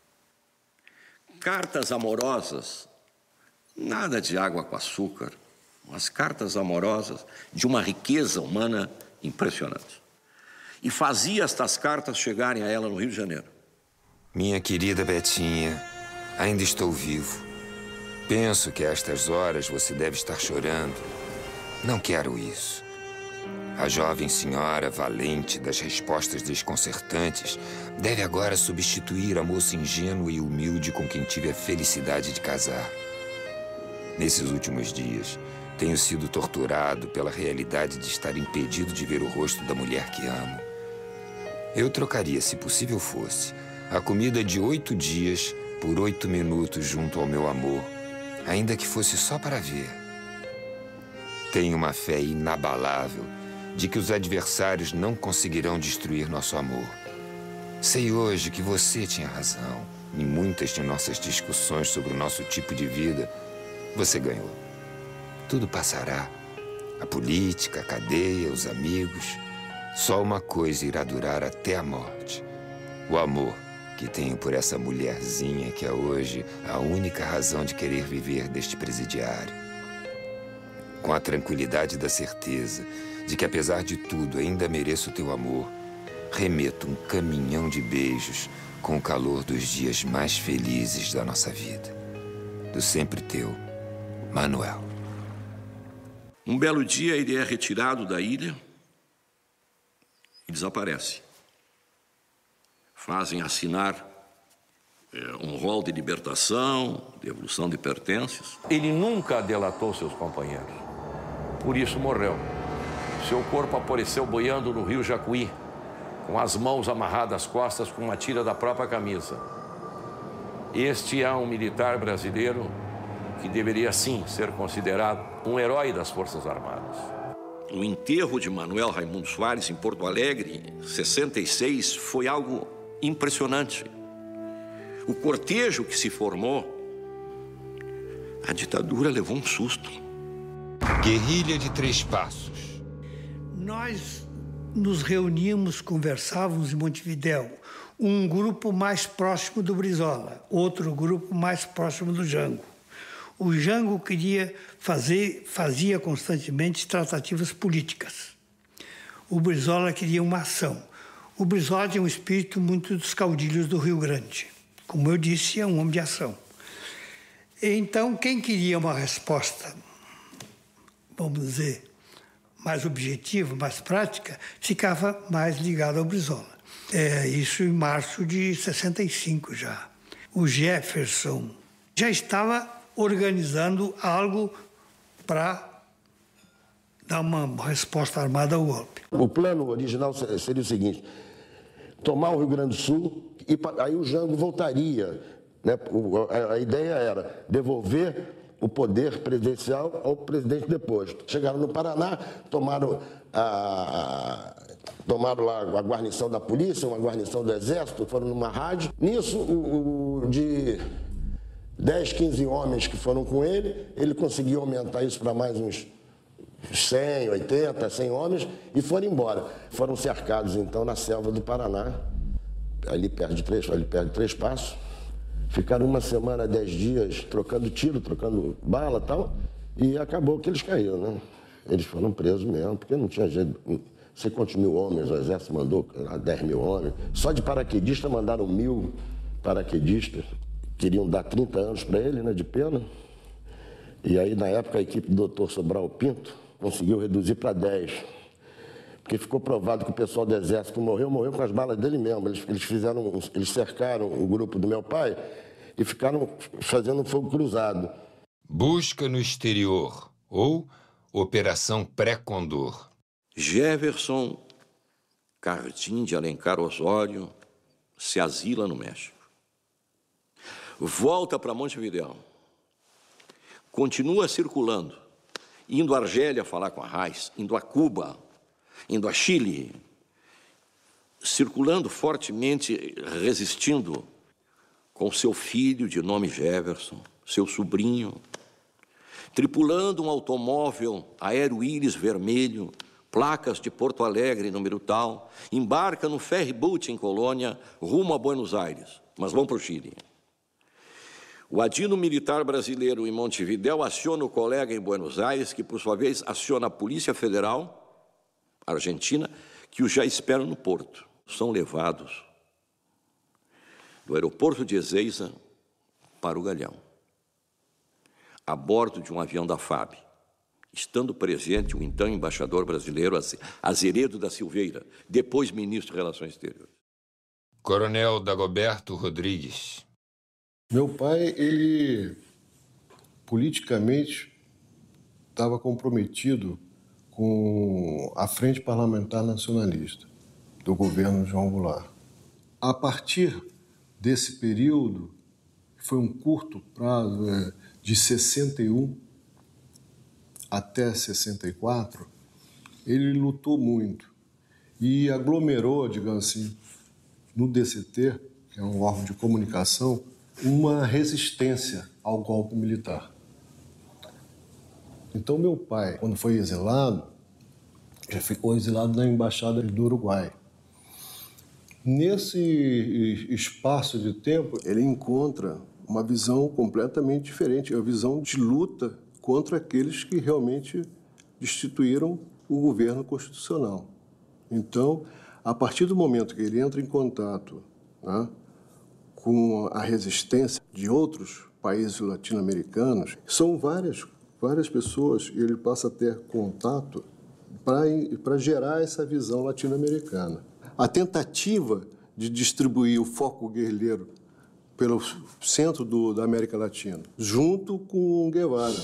cartas amorosas, nada de água com açúcar, mas cartas amorosas de uma riqueza humana impressionante. E fazia estas cartas chegarem a ela no Rio de Janeiro. Minha querida Betinha, ainda estou vivo. Penso que a estas horas você deve estar chorando. Não quero isso. A jovem senhora, valente das respostas desconcertantes, deve agora substituir a moça ingênua e humilde com quem tive a felicidade de casar. Nesses últimos dias, tenho sido torturado pela realidade de estar impedido de ver o rosto da mulher que amo. Eu trocaria, se possível fosse, a comida de 8 dias por 8 minutos junto ao meu amor, ainda que fosse só para ver. Tenho uma fé inabalável de que os adversários não conseguirão destruir nosso amor. Sei hoje que você tinha razão. Em muitas de nossas discussões sobre o nosso tipo de vida, você ganhou. Tudo passará. A política, a cadeia, os amigos. Só uma coisa irá durar até a morte. O amor que tenho por essa mulherzinha que é hoje a única razão de querer viver deste presidiário. Com a tranquilidade da certeza de que, apesar de tudo, ainda mereço o teu amor, remeto um caminhão de beijos com o calor dos dias mais felizes da nossa vida. Do sempre teu, Manuel. Um belo dia ele é retirado da ilha e desaparece. Fazem assinar um rol de libertação, devolução de pertences. Ele nunca delatou seus companheiros. Por isso morreu. Seu corpo apareceu boiando no rio Jacuí, com as mãos amarradas às costas com uma tira da própria camisa. Este é um militar brasileiro que deveria, sim, ser considerado um herói das Forças Armadas. O enterro de Manuel Raimundo Soares em Porto Alegre, em 66, foi algo impressionante. O cortejo que se formou, a ditadura levou um susto. Guerrilha de 3 passos. Nós nos reuníamos, conversávamos em Montevidéu. Um grupo mais próximo do Brizola, outro grupo mais próximo do Jango. O Jango fazia constantemente tratativas políticas. O Brizola queria uma ação. O Brizola tinha um espírito muito dos caudilhos do Rio Grande. Como eu disse, é um homem de ação. Então, quem queria uma resposta, vamos dizer, mais objetiva, mais prática, ficava mais ligado ao Brizola. Isso em março de 65 já. O Jefferson já estava organizando algo para dar uma resposta armada ao golpe. O plano original seria o seguinte: tomar o Rio Grande do Sul e aí o Jango voltaria, né? A ideia era devolver o poder presidencial ao presidente deposto. Chegaram no Paraná, tomaram lá a guarnição da polícia, uma guarnição do exército, foram numa rádio. Nisso, de 10, 15 homens que foram com ele conseguiu aumentar isso para mais uns 100, 80, 100 homens e foram embora. Foram cercados, então, na selva do Paraná, ali perto de Três Passos. Ficaram uma semana, 10 dias, trocando tiro, trocando bala e tal, e acabou que eles caíram, né? Eles foram presos mesmo, porque não tinha jeito. Sei quantos mil homens, o exército mandou 10 mil homens. Só de paraquedista mandaram 1000 paraquedistas. Queriam dar 30 anos para ele, né, de pena. E aí, na época, a equipe do Dr. Sobral Pinto conseguiu reduzir para 10. Porque ficou provado que o pessoal do exército morreu com as balas dele mesmo. Eles cercaram o grupo do meu pai e ficaram fazendo um fogo cruzado. Busca no exterior, ou Operação Pré-Condor. Jefferson Cardim de Alencar Osório se asila no México. Volta para Montevidéu. Continua circulando, indo a Argélia falar com a Reis, indo a Cuba, indo a Chile, circulando fortemente, resistindo com seu filho de nome Jefferson, seu sobrinho, tripulando um automóvel Aero Íris vermelho, placas de Porto Alegre, número tal, embarca no ferryboat em Colônia, rumo a Buenos Aires, mas vão para o Chile. O adino militar brasileiro em Montevidéu aciona o colega em Buenos Aires, que, por sua vez, aciona a Polícia Federal Argentina, que os já esperam no porto. São levados do aeroporto de Ezeiza para o Galeão, a bordo de um avião da FAB, estando presente o então embaixador brasileiro Azeredo da Silveira, depois ministro de Relações Exteriores. Coronel Dagoberto Rodrigues. Meu pai, ele politicamente estava comprometido com a Frente Parlamentar Nacionalista do governo João Goulart. A partir desse período, que foi um curto prazo, de 61 até 64, ele lutou muito e aglomerou, digamos assim, no DCT, que é um órgão de comunicação, uma resistência ao golpe militar. Então, meu pai, quando foi exilado, já ficou exilado na Embaixada do Uruguai. Nesse espaço de tempo, ele encontra uma visão completamente diferente, a visão de luta contra aqueles que realmente destituíram o governo constitucional. Então, a partir do momento que ele entra em contato, né, com a resistência de outros países latino-americanos, são várias pessoas e ele passa a ter contato para gerar essa visão latino-americana. A tentativa de distribuir o foco guerrilheiro pelo centro da América Latina, junto com o Guevara.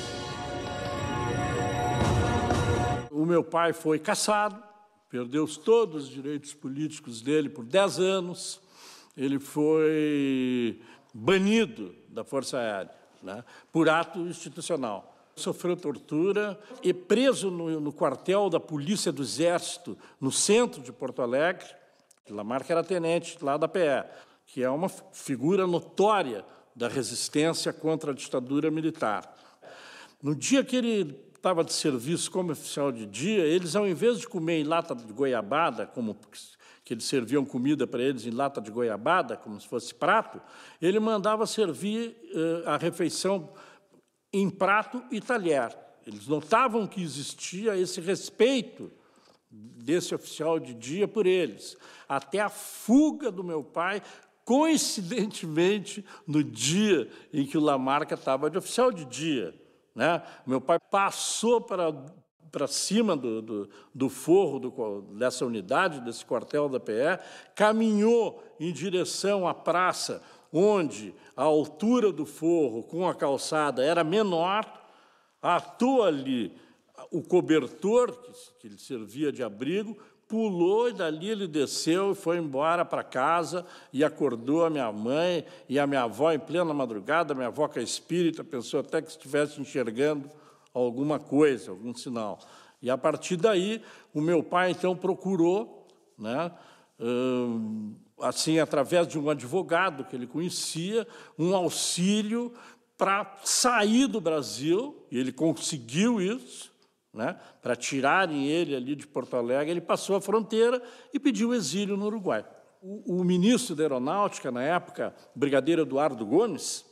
O meu pai foi cassado, perdeu todos os direitos políticos dele por 10 anos. Ele foi banido da Força Aérea, né, por ato institucional. Sofreu tortura e preso no quartel da Polícia do Exército, no centro de Porto Alegre. Lamarck era tenente lá da PE, que é uma figura notória da resistência contra a ditadura militar. No dia que ele estava de serviço como oficial de dia, eles, ao invés de comer em lata de goiabada, que eles serviam comida para eles em lata de goiabada, como se fosse prato, ele mandava servir a refeição em prato e talher. Eles notavam que existia esse respeito desse oficial de dia por eles, até a fuga do meu pai, coincidentemente, no dia em que o Lamarca estava de oficial de dia, né? Meu pai passou para cima do forro dessa unidade, desse quartel da PE, caminhou em direção à praça, onde a altura do forro com a calçada era menor, atou ali o cobertor, que lhe servia de abrigo, pulou e dali ele desceu e foi embora para casa e acordou a minha mãe e a minha avó em plena madrugada. Minha avó, que é espírita, pensou até que estivesse enxergando alguma coisa, algum sinal. E, a partir daí, o meu pai, então, procurou, né, assim, através de um advogado que ele conhecia, um auxílio para sair do Brasil, e ele conseguiu isso, né, para tirarem ele ali de Porto Alegre. Ele passou a fronteira e pediu exílio no Uruguai. O ministro da Aeronáutica, na época, o brigadeiro Eduardo Gomes,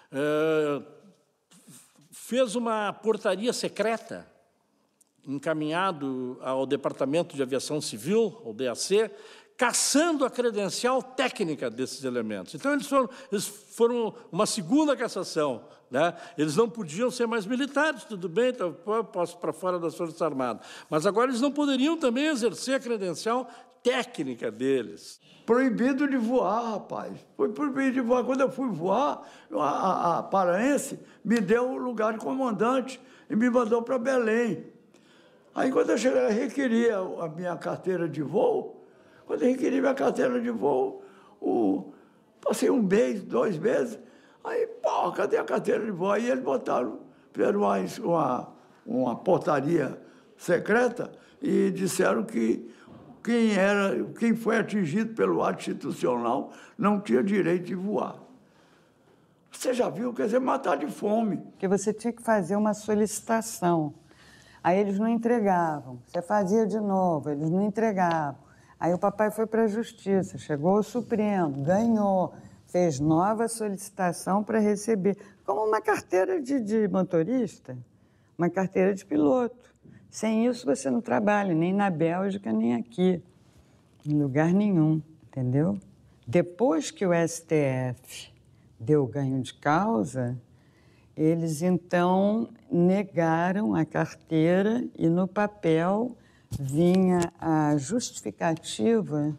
fez uma portaria secreta, encaminhado ao Departamento de Aviação Civil, ao DAC, caçando a credencial técnica desses elementos. Então, eles foram uma segunda cassação, né? Eles não podiam ser mais militares, tudo bem, então, posso para fora das Forças Armadas. Mas agora eles não poderiam também exercer a credencial técnica deles. Proibido de voar, rapaz. Foi proibido de voar. Quando eu fui voar, a paraense me deu o lugar de comandante e me mandou para Belém. Aí, quando eu cheguei, eu requeria a minha carteira de voo. Quando eu requeri minha carteira de voo, passei 1 mês, 2 meses. Aí, pô, cadê a carteira de voo? Aí eles fizeram uma portaria secreta e disseram que quem foi atingido pelo ato institucional não tinha direito de voar. Você já viu, quer dizer, matar de fome. Porque você tinha que fazer uma solicitação. Aí eles não entregavam. Você fazia de novo, eles não entregavam. Aí o papai foi para a Justiça, chegou ao Supremo, ganhou, fez nova solicitação para receber, como uma carteira de motorista, uma carteira de piloto. Sem isso você não trabalha, nem na Bélgica, nem aqui, em lugar nenhum, entendeu? Depois que o STF deu ganho de causa, eles então negaram a carteira e no papel vinha a justificativa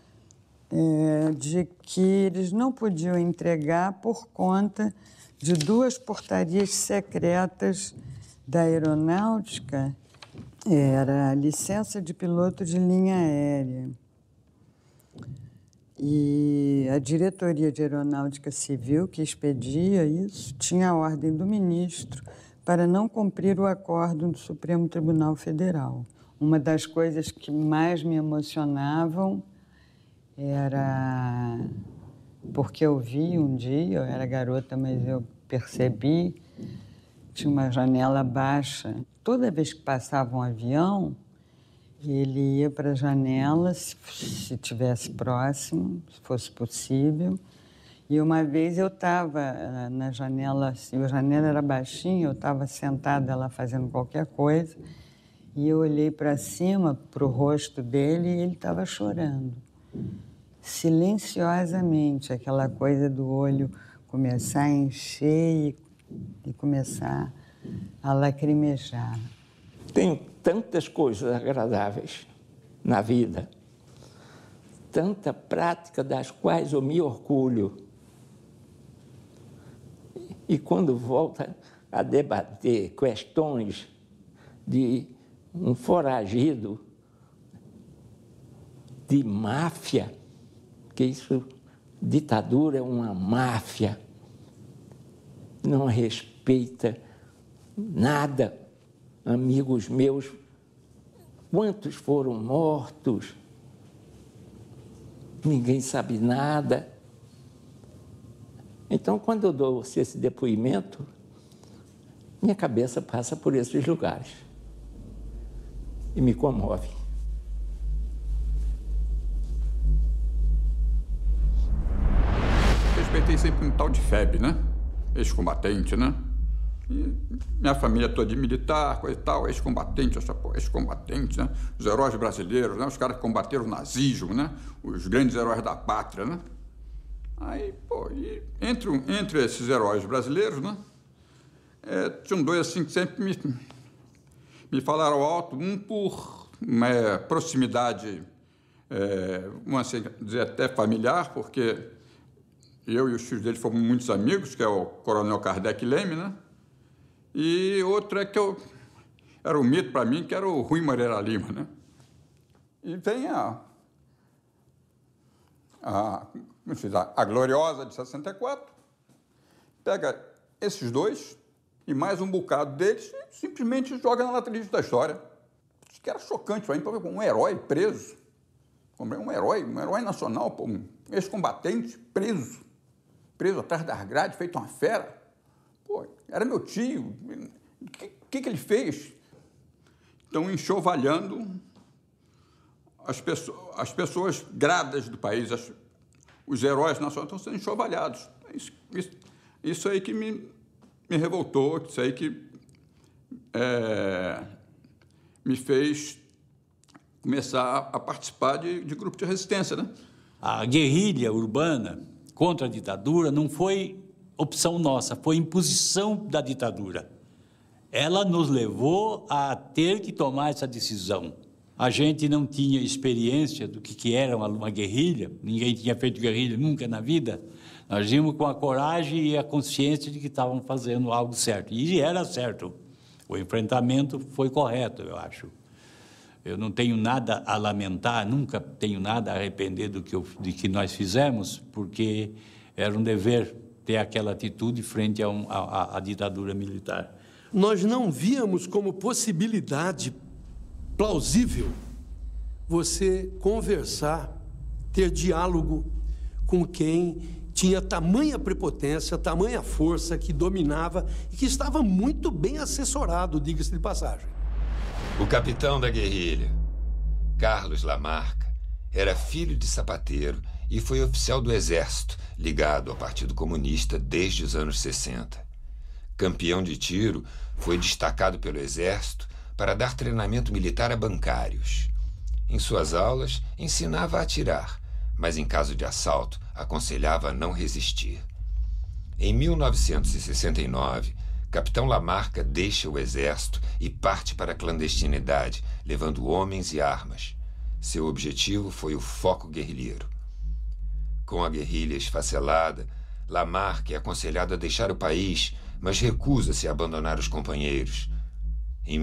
de que eles não podiam entregar por conta de 2 portarias secretas da Aeronáutica. Era a licença de piloto de linha aérea. E a Diretoria de Aeronáutica Civil, que expedia isso, tinha a ordem do ministro para não cumprir o acórdão do Supremo Tribunal Federal. Uma das coisas que mais me emocionavam era porque eu vi um dia, eu era garota, mas eu percebi, tinha uma janela baixa. Toda vez que passava um avião, ele ia para a janela, se tivesse próximo, se fosse possível. E uma vez eu estava na janela, assim, a janela era baixinha, eu estava sentada lá fazendo qualquer coisa, e eu olhei para cima, para o rosto dele, e ele estava chorando. Silenciosamente, aquela coisa do olho começar a encher e começar a lacrimejar. Tenho tantas coisas agradáveis na vida, tanta prática das quais eu me orgulho. E quando volta a debater questões de um foragido de máfia, que isso, ditadura é uma máfia, não respeita nada. Amigos meus, quantos foram mortos? Ninguém sabe nada. Então, quando eu dou esse depoimento, minha cabeça passa por esses lugares e me comove. Respeitei sempre um tal de FEB, né? Ex-combatente, né? E minha família toda de militar, coisa e tal, ex-combatentes, né? Os heróis brasileiros, né? Os caras que combateram o nazismo, né? Os grandes heróis da pátria, né? Aí, pô, e entre esses heróis brasileiros, né? Tinham dois assim que sempre me falaram alto, um por proximidade, vamos assim dizer, até familiar, porque eu e os filhos dele fomos muitos amigos, que é o Coronel Kardec Leme, né? E outro que era um mito para mim, que era o Rui Moreira Lima, né? E vem a Gloriosa de 64, pega esses dois e mais um bocado deles e simplesmente joga na lateral da história. Isso que era chocante para mim, um herói preso, um herói nacional, pô, um ex-combatente preso atrás das grades, feito uma fera. Pô, era meu tio. O que ele fez? Estão enxovalhando as pessoas gradas do país, os heróis nacionais estão sendo enxovalhados. Isso aí que me revoltou, isso aí que me fez começar a participar de grupo de resistência, né? A guerrilha urbana contra a ditadura não foi opção nossa, foi imposição da ditadura. Ela nos levou a ter que tomar essa decisão. A gente não tinha experiência do que era uma guerrilha, ninguém tinha feito guerrilha nunca na vida. Nós vimos com a coragem e a consciência de que estavam fazendo algo certo. E era certo. O enfrentamento foi correto, eu acho. Eu não tenho nada a lamentar, nunca tenho nada a arrepender do que nós fizemos, porque era um dever ter aquela atitude frente à ditadura militar. Nós não víamos como possibilidade plausível você conversar, ter diálogo com quem tinha tamanha prepotência, tamanha força, que dominava e que estava muito bem assessorado, diga-se de passagem. O capitão da guerrilha, Carlos Lamarca, era filho de sapateiro e foi oficial do Exército, ligado ao Partido Comunista desde os anos 60. Campeão de tiro, foi destacado pelo Exército para dar treinamento militar a bancários. Em suas aulas, ensinava a atirar, mas em caso de assalto, aconselhava a não resistir. Em 1969, Capitão Lamarca deixa o Exército e parte para a clandestinidade, levando homens e armas. Seu objetivo foi o foco guerrilheiro. Com a guerrilha esfacelada, Lamarca é aconselhado a deixar o país, mas recusa-se a abandonar os companheiros. Em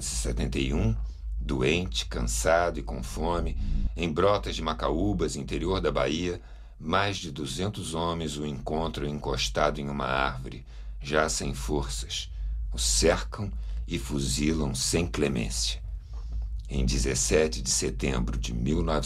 1971, doente, cansado e com fome, em Brotas de Macaúbas, interior da Bahia, mais de 200 homens o encontram encostado em uma árvore, já sem forças. O cercam e fuzilam sem clemência. Em 17 de setembro de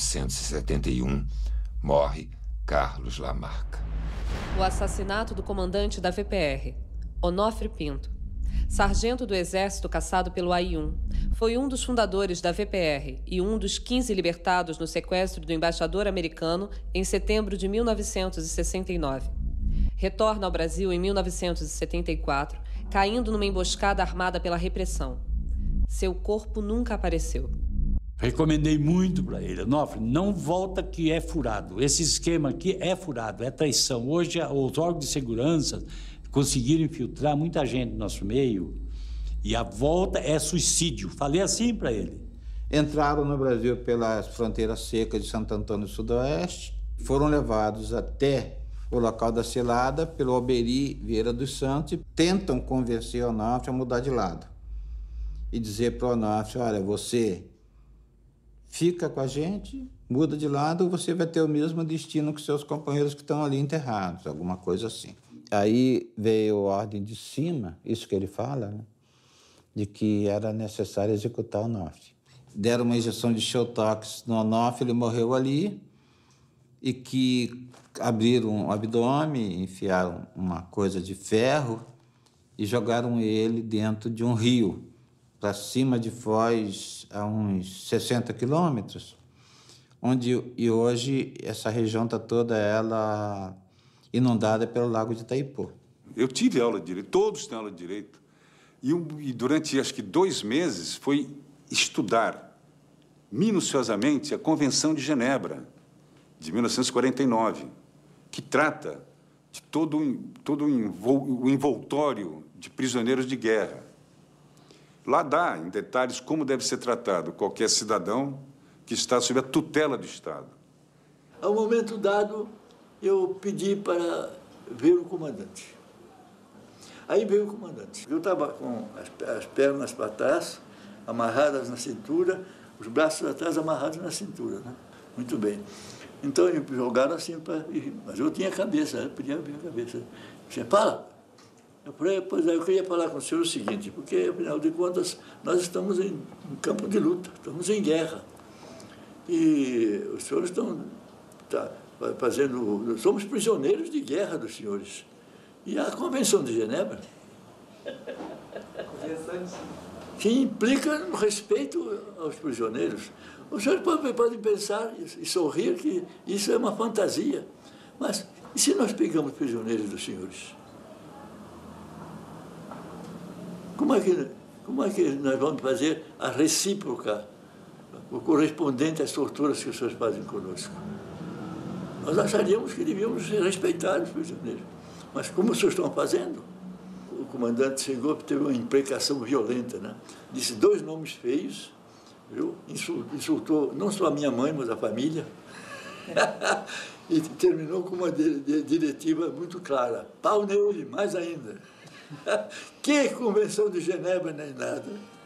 1971, morre Carlos Lamarca. O assassinato do comandante da VPR, Onofre Pinto, sargento do Exército caçado pelo AI-1, foi um dos fundadores da VPR e um dos 15 libertados no sequestro do embaixador americano em setembro de 1969. Retorna ao Brasil em 1974, caindo numa emboscada armada pela repressão. Seu corpo nunca apareceu. Recomendei muito para ele. Onofre, não volta que é furado. Esse esquema aqui é furado, é traição. Hoje, os órgãos de segurança conseguiram infiltrar muita gente no nosso meio e a volta é suicídio. Falei assim para ele. Entraram no Brasil pelas fronteiras secas de Santo Antônio do Sudoeste, foram levados até o local da cilada pelo Alberi Vieira dos Santos e tentam convencer o Onofre a mudar de lado e dizer para o Onofre, olha, você fica com a gente, muda de lado, você vai ter o mesmo destino que seus companheiros que estão ali enterrados, alguma coisa assim. Aí veio a ordem de cima, isso que ele fala, né, de que era necessário executar o Onofre. Deram uma injeção de Showtox no Onofre, ele morreu ali, e que abriram o abdômen, enfiaram uma coisa de ferro e jogaram ele dentro de um rio, para cima de Foz, a uns 60 quilômetros, e hoje essa região está toda ela inundada pelo Lago de Itaipu. Eu tive aula de Direito, todos têm aula de Direito. E durante, acho que 2 meses, foi estudar minuciosamente a Convenção de Genebra, de 1949, que trata de todo o envoltório de prisioneiros de guerra. Lá dá, em detalhes, como deve ser tratado qualquer cidadão que está sob a tutela do Estado. Ao momento dado, eu pedi para ver o comandante. Aí veio o comandante. Eu estava com as pernas para trás, amarradas na cintura, os braços atrás amarrados na cintura, né? Muito bem. Então, eles jogaram assim para... Mas eu tinha cabeça, eu podia abrir a cabeça. Você fala. Eu falei, pois é, eu queria falar com o senhor o seguinte, porque, afinal de contas, nós estamos em campo de luta, estamos em guerra. E os senhores estão fazendo... Somos prisioneiros de guerra dos senhores. E a Convenção de Genebra, que implica no respeito aos prisioneiros. Os senhores podem pensar e sorrir que isso é uma fantasia. Mas e se nós pegamos prisioneiros dos senhores? Como é que nós vamos fazer a recíproca, o correspondente às torturas que os senhores fazem conosco? Nós acharíamos que devíamos respeitar os prisioneiros. Mas como os senhores estão fazendo? O comandante chegou e teve uma imprecação violenta, né? Disse 2 nomes feios, viu? Insultou não só a minha mãe, mas a família. E terminou com uma diretiva muito clara. Pau nele, mais ainda. Que Convenção de Genebra nem nada.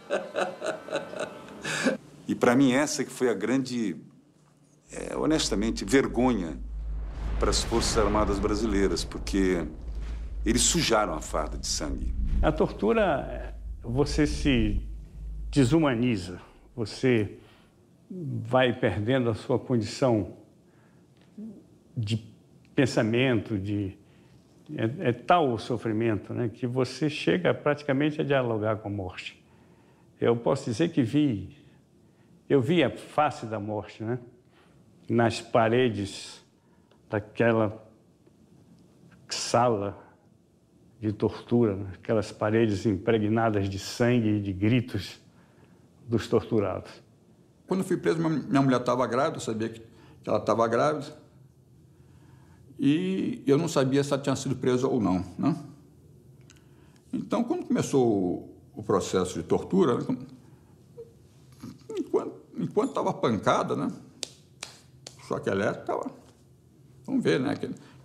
E para mim essa que foi a grande, honestamente, vergonha para as Forças Armadas brasileiras, porque eles sujaram a farda de sangue. A tortura, você se desumaniza, você vai perdendo a sua condição de pensamento, é tal o sofrimento, né, que você chega praticamente a dialogar com a morte. Eu posso dizer que eu vi a face da morte, né, nas paredes daquela sala de tortura, né? Aquelas paredes impregnadas de sangue e de gritos dos torturados. Quando eu fui preso, minha mulher estava grávida, eu sabia que ela estava grávida, e eu não sabia se ela tinha sido presa ou não, né? Então, quando começou o processo de tortura, enquanto estava pancada, né? O choque elétrico estava... Vamos ver, né?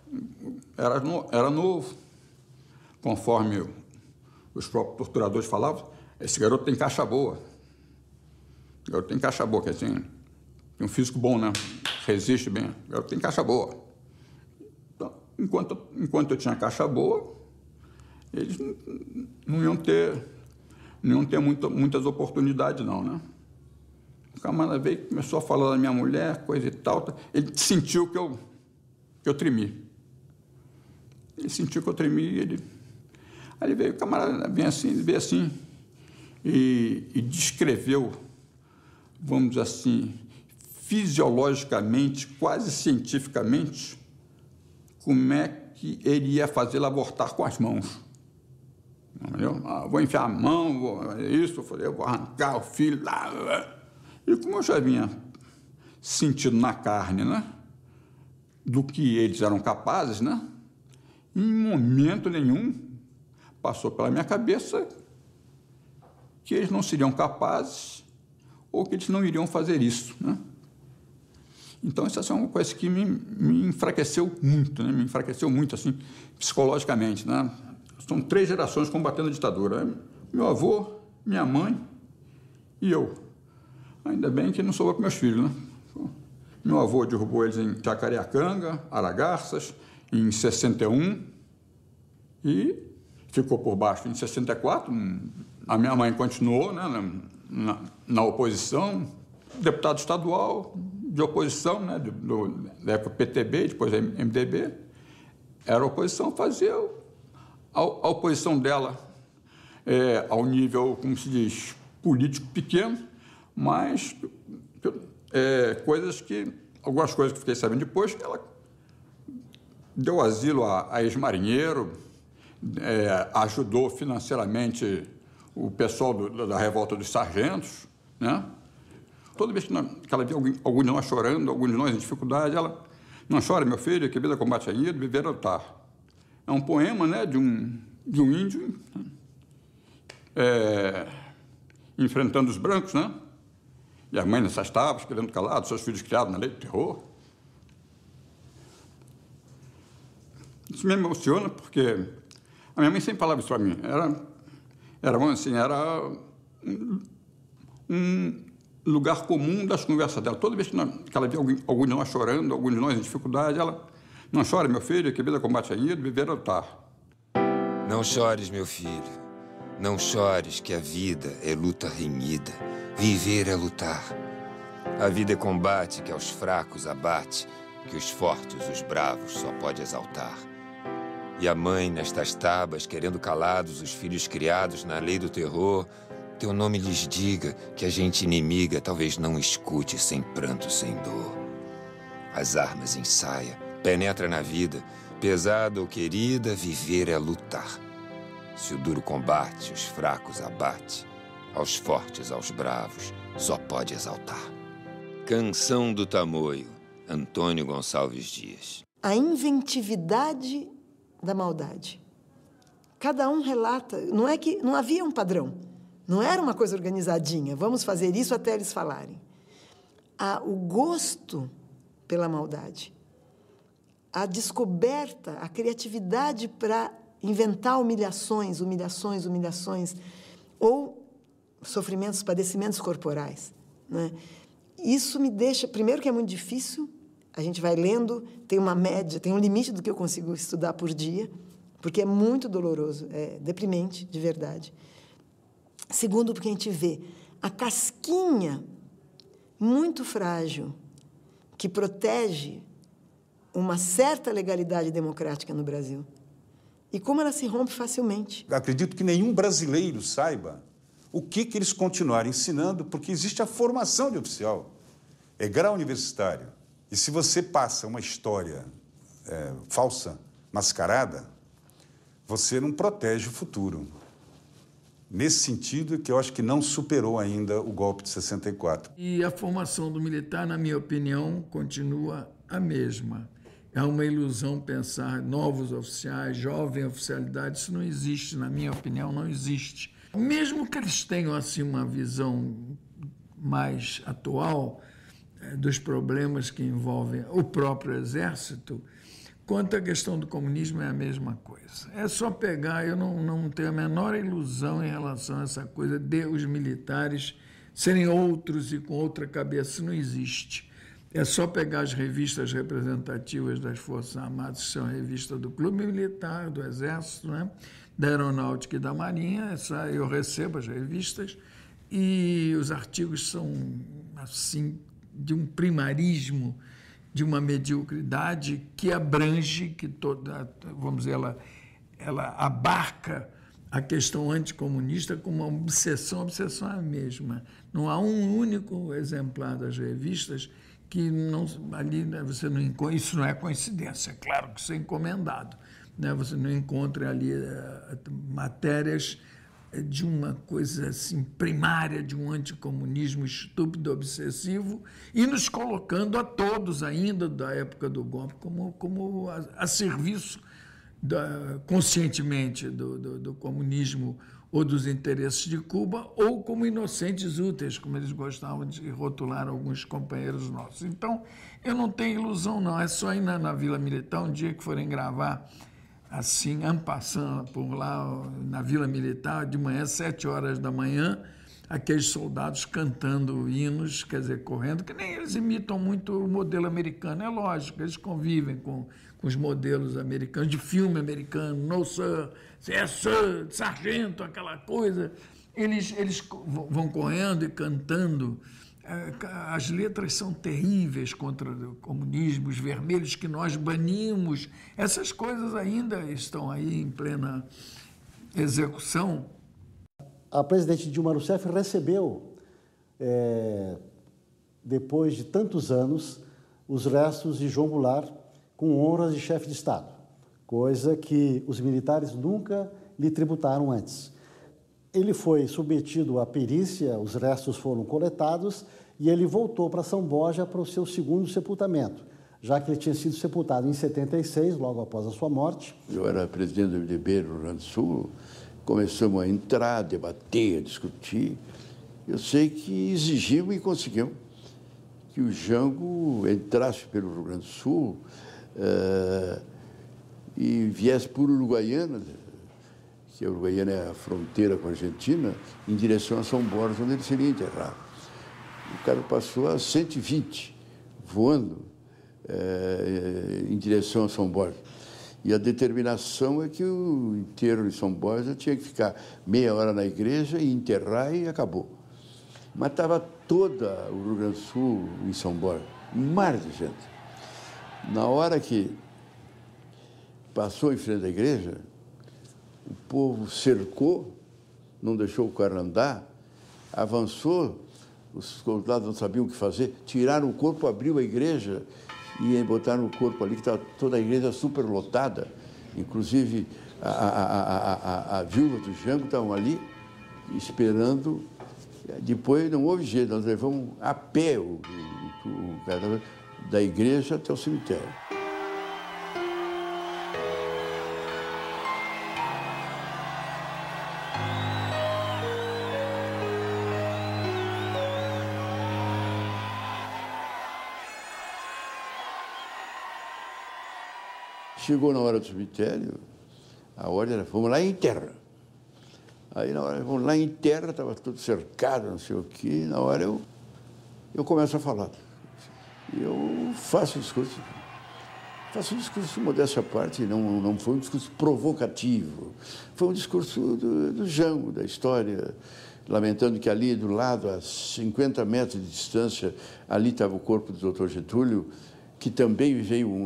Era novo. Conforme os próprios torturadores falavam, esse garoto tem caixa boa. O garoto tem caixa boa, que assim, tem um físico bom, né? Resiste bem. O garoto tem caixa boa. Então, enquanto eu tinha caixa boa, eles não iam ter muitas oportunidades, não, né? O camarada veio e começou a falar da minha mulher, coisa e tal. Ele sentiu que eu tremi. Ele sentiu que eu tremi e ele... Aí ele veio, o camarada veio assim e descreveu, vamos dizer assim, fisiologicamente, quase cientificamente, como é que ele ia fazê-la abortar com as mãos. Entendeu? Vou enfiar a mão, eu falei, eu vou arrancar o filho lá. E como eu já vinha sentindo na carne, né, do que eles eram capazes, né, em momento nenhum passou pela minha cabeça que eles não seriam capazes ou que eles não iriam fazer isso, né? Então, essa é uma coisa que me enfraqueceu muito, né? Me enfraqueceu muito, assim, psicologicamente, né? São 3 gerações combatendo a ditadura. Meu avô, minha mãe e eu. Ainda bem que não sou eu com meus filhos, né? Meu avô derrubou eles em Jacareacanga, Aragarças, em 61, e ficou por baixo em 64. A minha mãe continuou, né, na oposição, deputado estadual de oposição, né, da época PTB, depois MDB. Era oposição, fazia a oposição dela ao nível, como se diz, político pequeno, mas algumas coisas que fiquei sabendo depois, que ela deu asilo a ex-marinheiro, ajudou financeiramente o pessoal da revolta dos sargentos, né? Toda vez que ela via algum de nós chorando, algum de nós em dificuldade, ela: "Não chore, meu filho, que vida combate a ida, viver a lutar." É um poema, né, de um índio enfrentando os brancos, né? E a mãe nessas tábuas, querendo calar seus filhos criados na lei do terror. Isso me emociona porque a minha mãe sempre falava isso para mim. Era um lugar comum das conversas dela. Toda vez que ela via algum de nós chorando, algum de nós em dificuldade, ela: "Não chore, meu filho, que vida combate a ida, viver a lutar." Não chores, meu filho. Não chores, que a vida é luta renhida. Viver é lutar. A vida é combate que aos fracos abate, que os fortes, os bravos, só pode exaltar. E a mãe, nestas tabas, querendo calados os filhos criados na lei do terror, teu nome lhes diga que a gente inimiga talvez não escute sem pranto, sem dor. As armas ensaia, penetra na vida, pesada ou querida, viver é lutar. Se o duro combate, os fracos abate, aos fortes, aos bravos, só pode exaltar. Canção do Tamoio, Antônio Gonçalves Dias. A inventividade da maldade. Cada um relata, não é que não havia um padrão, não era uma coisa organizadinha, vamos fazer isso até eles falarem. O gosto pela maldade, a descoberta, a criatividade para inventar humilhações, ou sofrimentos, padecimentos corporais, né? Isso me deixa, primeiro que é muito difícil, a gente vai lendo, tem uma média, tem um limite do que eu consigo estudar por dia, porque é muito doloroso, é deprimente, de verdade. Segundo, porque a gente vê a casquinha muito frágil que protege uma certa legalidade democrática no Brasil. E como ela se rompe facilmente. Acredito que nenhum brasileiro saiba o que eles continuarem ensinando, porque existe a formação de oficial, é grau universitário. E se você passa uma história falsa, mascarada, você não protege o futuro. Nesse sentido, que eu acho que não superou ainda o golpe de 64. E a formação do militar, na minha opinião, continua a mesma. É uma ilusão pensar novos oficiais, jovem oficialidade, isso não existe, na minha opinião, não existe. Mesmo que eles tenham assim uma visão mais atual dos problemas que envolvem o próprio Exército, quanto à questão do comunismo é a mesma coisa. É só pegar, eu não tenho a menor ilusão em relação a essa coisa de os militares serem outros e com outra cabeça, isso não existe. É só pegar as revistas representativas das Forças Armadas, que são a revista do Clube Militar, do Exército, né? Da Aeronáutica e da Marinha, eu recebo as revistas, e os artigos são, assim, de um primarismo, de uma mediocridade que abrange, que toda, vamos dizer, ela abarca a questão anticomunista como uma obsessão, a obsessão é a mesma. Não há um único exemplar das revistas que não, ali você não encontra, isso não é coincidência, é claro que isso é encomendado, né? Você não encontra ali matérias de uma coisa assim primária, de um anticomunismo estúpido, obsessivo, e nos colocando a todos ainda da época do golpe como a serviço conscientemente do comunismo ou dos interesses de Cuba, ou como inocentes úteis, como eles gostavam de rotular alguns companheiros nossos. Então, eu não tenho ilusão, não. É só ir na Vila Militar, um dia que forem gravar, assim, en passant, por lá, na Vila Militar, de manhã, 7 horas da manhã, aqueles soldados cantando hinos, quer dizer, correndo, que nem eles imitam muito o modelo americano. É lógico, eles convivem com os modelos americanos, de filme americano, no sir, yes sir, sargento, aquela coisa. Eles vão correndo e cantando. As letras são terríveis contra o comunismo, os vermelhos que nós banimos. Essas coisas ainda estão aí em plena execução. A presidente Dilma Rousseff recebeu, depois de tantos anos, os restos de João Goulart com honras de chefe de Estado, coisa que os militares nunca lhe tributaram antes. Ele foi submetido à perícia, os restos foram coletados e ele voltou para São Borja para o seu segundo sepultamento, já que ele tinha sido sepultado em 76, logo após a sua morte. Eu era presidente do MDB no Rio Grande do Sul, começamos a entrar, a debater, a discutir. Eu sei que exigimos e conseguimos que o Jango entrasse pelo Rio Grande do Sul e viesse por Uruguaiana, que a Uruguaiana é a fronteira com a Argentina, em direção a São Borja, onde ele seria enterrado. O cara passou a 120, voando em direção a São Borja. E a determinação é que o enterro de São Borja tinha que ficar meia hora na igreja e enterrar e acabou. Mas estava toda o Rio Grande do Sul em São Borja, um mar de gente. Na hora que passou em frente à igreja, o povo cercou, não deixou o carro andar, avançou, os soldados não sabiam o que fazer, tiraram o corpo, abriu a igreja e botaram o corpo ali, que estava toda a igreja superlotada. Inclusive, a viúva do Jango estavam ali esperando. Depois não houve jeito, nós levamos a pé o cadáver da igreja até o cemitério. Chegou na hora do cemitério, a ordem era, vamos lá em terra. Aí na hora, vamos lá em terra, estava tudo cercado, não sei o quê, na hora eu começo a falar. Eu faço um discurso, modéstia à parte, não foi um discurso provocativo, foi um discurso do Jango, da história, lamentando que ali do lado, a 50 metros de distância, ali estava o corpo do Dr. Getúlio, que também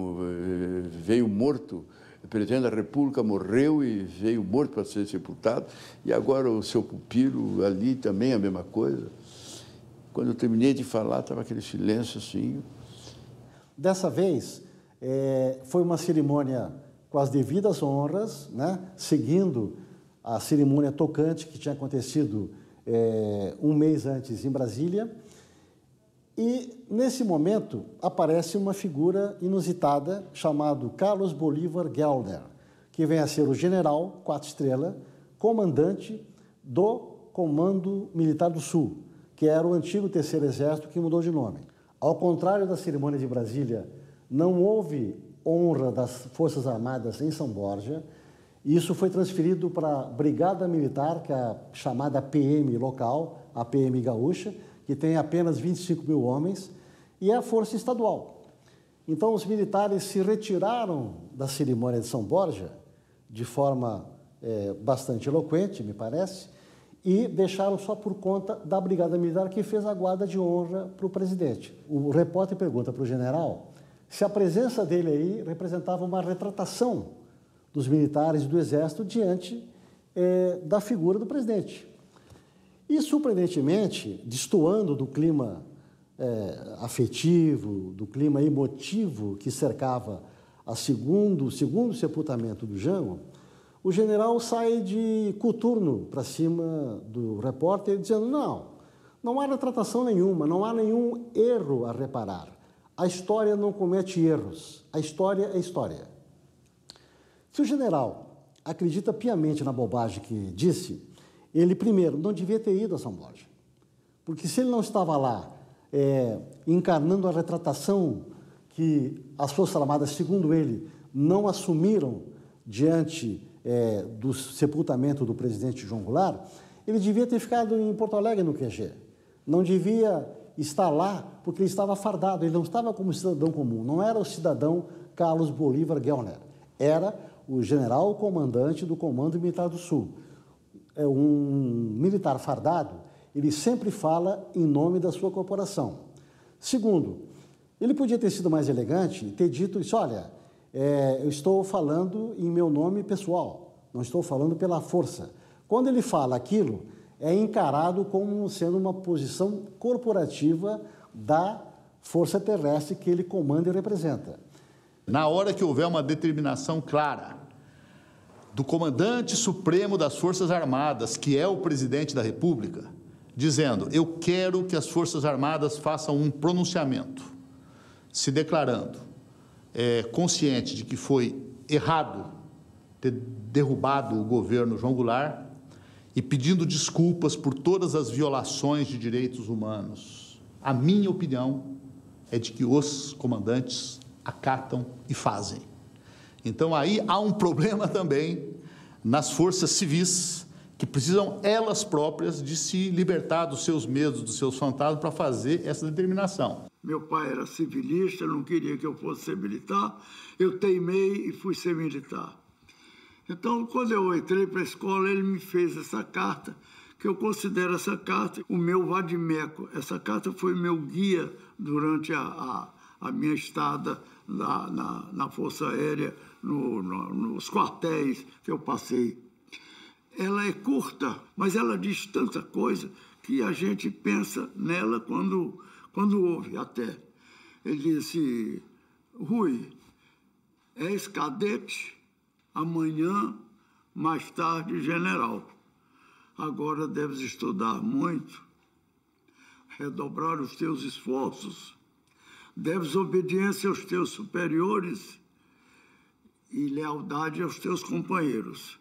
veio morto, o presidente da República morreu e veio morto para ser sepultado, e agora o seu pupilo ali também a mesma coisa. Quando eu terminei de falar, estava aquele silêncio assim. Dessa vez, foi uma cerimônia com as devidas honras, né? Seguindo a cerimônia tocante que tinha acontecido um mês antes em Brasília. E, nesse momento, aparece uma figura inusitada chamado Carlos Bolívar Gelner, que vem a ser o general, 4 estrelas, comandante do Comando Militar do Sul, que era o antigo Terceiro Exército que mudou de nome. Ao contrário da cerimônia de Brasília, não houve honra das Forças Armadas em São Borja. Isso foi transferido para a Brigada Militar, que é a chamada PM local, a PM gaúcha, que tem apenas 25 mil homens, e a Força Estadual. Então, os militares se retiraram da cerimônia de São Borja, de forma bastante eloquente, me parece, e deixaram só por conta da Brigada Militar, que fez a guarda de honra para o presidente. O repórter pergunta para o general se a presença dele aí representava uma retratação dos militares e do Exército diante da figura do presidente. E, surpreendentemente, destoando do clima afetivo, do clima emotivo que cercava o segundo sepultamento do Jango, o general sai de coturno para cima do repórter, dizendo, não há retratação nenhuma, não há nenhum erro a reparar. A história não comete erros, a história é história. Se o general acredita piamente na bobagem que disse, ele, primeiro, não devia ter ido a São Borja, porque se ele não estava lá encarnando a retratação que as Forças Armadas, segundo ele, não assumiram diante do sepultamento do presidente João Goulart, ele devia ter ficado em Porto Alegre, no QG. Não devia estar lá, porque ele estava fardado, ele não estava como cidadão comum, não era o cidadão Carlos Bolívar Gelner, era o general comandante do Comando Militar do Sul. Um militar fardado, ele sempre fala em nome da sua corporação. Segundo, ele podia ter sido mais elegante e ter dito isso, olha, eu estou falando em meu nome pessoal, não estou falando pela força. Quando ele fala aquilo, é encarado como sendo uma posição corporativa da força terrestre que ele comanda e representa. Na hora que houver uma determinação clara do comandante supremo das Forças Armadas, que é o presidente da República, dizendo: eu quero que as Forças Armadas façam um pronunciamento, se declarando consciente de que foi errado ter derrubado o governo João Goulart e pedindo desculpas por todas as violações de direitos humanos. A minha opinião é de que os comandantes acatam e fazem. Então, aí há um problema também nas forças civis, que precisam elas próprias de se libertar dos seus medos, dos seus fantasmas, para fazer essa determinação. Meu pai era civilista, não queria que eu fosse ser militar, eu teimei e fui ser militar. Então, quando eu entrei para a escola, ele me fez essa carta, que eu considero essa carta o meu vadimeco. Essa carta foi meu guia durante a minha estada na Força Aérea, nos quartéis que eu passei. Ela é curta, mas ela diz tanta coisa que a gente pensa nela quando ouve até. Ele disse: Rui, és cadete, amanhã, mais tarde, general. Agora deves estudar muito, redobrar os teus esforços, deves obediência aos teus superiores e lealdade aos teus companheiros.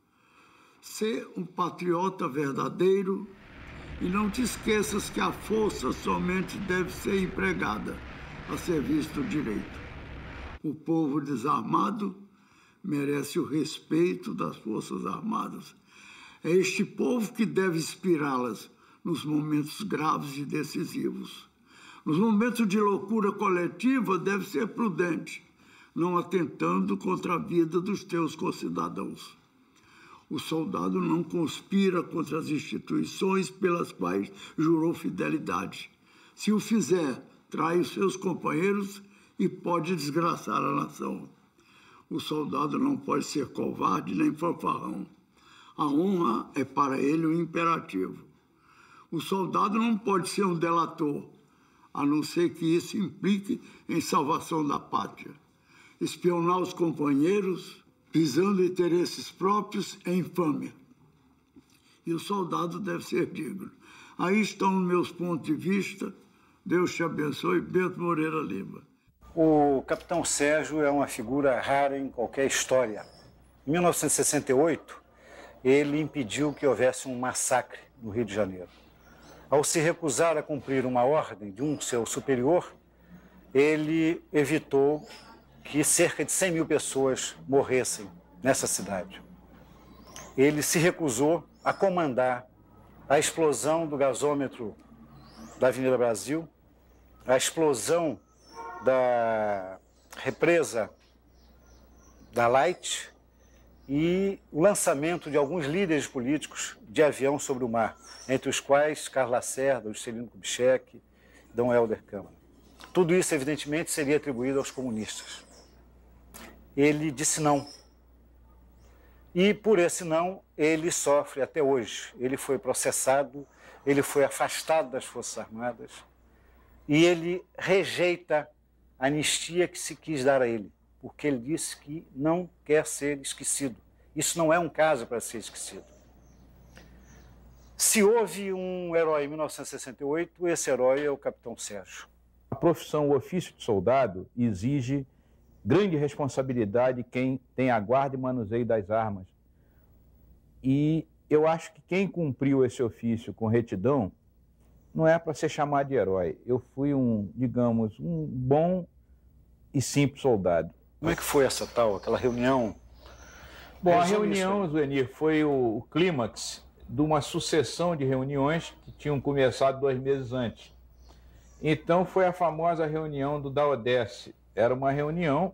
Sê um patriota verdadeiro e não te esqueças que a força somente deve ser empregada a serviço do direito. O povo desarmado merece o respeito das Forças Armadas. É este povo que deve inspirá-las nos momentos graves e decisivos. Nos momentos de loucura coletiva, deve ser prudente, não atentando contra a vida dos teus concidadãos. O soldado não conspira contra as instituições pelas quais jurou fidelidade. Se o fizer, trai os seus companheiros e pode desgraçar a nação. O soldado não pode ser covarde nem fanfarrão. A honra é para ele um imperativo. O soldado não pode ser um delator, a não ser que isso implique em salvação da pátria. Espionar os companheiros, visando interesses próprios, é infâmia. E o soldado deve ser digno. Aí estão os meus pontos de vista. Deus te abençoe. Bento Moreira Lima. O capitão Sérgio é uma figura rara em qualquer história. Em 1968, ele impediu que houvesse um massacre no Rio de Janeiro. Ao se recusar a cumprir uma ordem de um seu superior, ele evitou que cerca de 100 mil pessoas morressem nessa cidade. Ele se recusou a comandar a explosão do gasômetro da Avenida Brasil, a explosão da represa da Light e o lançamento de alguns líderes políticos de avião sobre o mar, entre os quais Carlos Lacerda, Juscelino Kubitschek e Dom Helder Câmara. Tudo isso, evidentemente, seria atribuído aos comunistas. Ele disse não. E, por esse não, ele sofre até hoje. Ele foi processado, ele foi afastado das Forças Armadas e ele rejeita a anistia que se quis dar a ele, porque ele disse que não quer ser esquecido. Isso não é um caso para ser esquecido. Se houve um herói em 1968, esse herói é o capitão Sérgio. A profissão, o ofício de soldado, exige grande responsabilidade quem tem a guarda e manuseio das armas. E eu acho que quem cumpriu esse ofício com retidão não é para ser chamado de herói. Eu fui digamos, um bom e simples soldado. Como é que foi aquela reunião? Bom, a reunião, Zuenir, foi o clímax de uma sucessão de reuniões que tinham começado 2 meses antes. Então foi a famosa reunião do Daodesse. Era uma reunião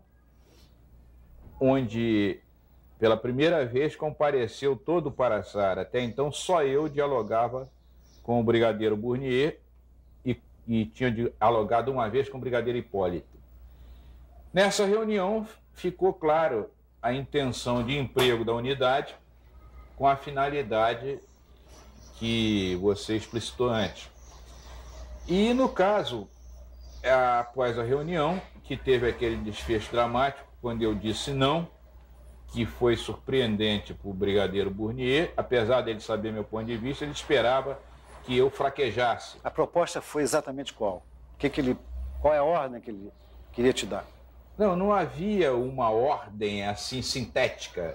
onde, pela primeira vez, compareceu todo o Paraçara. Até então, só eu dialogava com o brigadeiro Bournier e tinha dialogado uma vez com o brigadeiro Hipólito. Nessa reunião, ficou claro a intenção de emprego da unidade com a finalidade que você explicitou antes. E, no caso, após a reunião, que teve aquele desfecho dramático, quando eu disse não, que foi surpreendente para o brigadeiro Burnier. Apesar dele saber meu ponto de vista, ele esperava que eu fraquejasse. A proposta foi exatamente qual? Qual é a ordem que ele queria te dar? Não havia uma ordem assim sintética.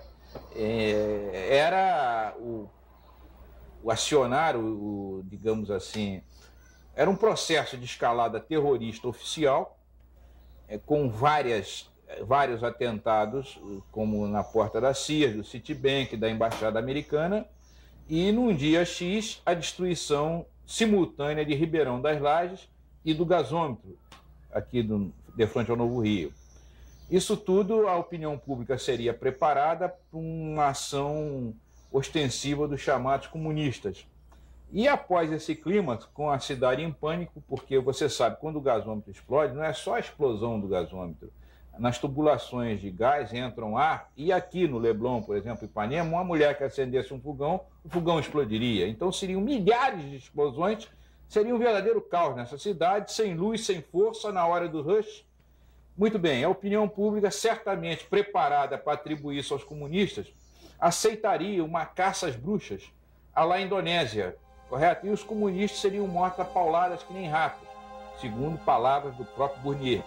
Era o acionar, digamos assim, era um processo de escalada terrorista oficial, com vários atentados, como na porta da CIA, do Citibank, da Embaixada Americana, e num dia X, a destruição simultânea de Ribeirão das Lajes e do gasômetro, aqui de frente ao Novo Rio. Isso tudo, a opinião pública seria preparada para uma ação ostensiva dos chamados comunistas. E após esse clímax, com a cidade em pânico, porque você sabe, quando o gasômetro explode, não é só a explosão do gasômetro. Nas tubulações de gás entram ar, e aqui no Leblon, por exemplo, Ipanema, uma mulher que acendesse um fogão, o fogão explodiria. Então seriam milhares de explosões, seria um verdadeiro caos nessa cidade, sem luz, sem força, na hora do rush. Muito bem, a opinião pública, certamente preparada para atribuir isso aos comunistas, aceitaria uma caça às bruxas à la Indonésia, correto? E os comunistas seriam mortos a pauladas que nem ratos, segundo palavras do próprio Burnier.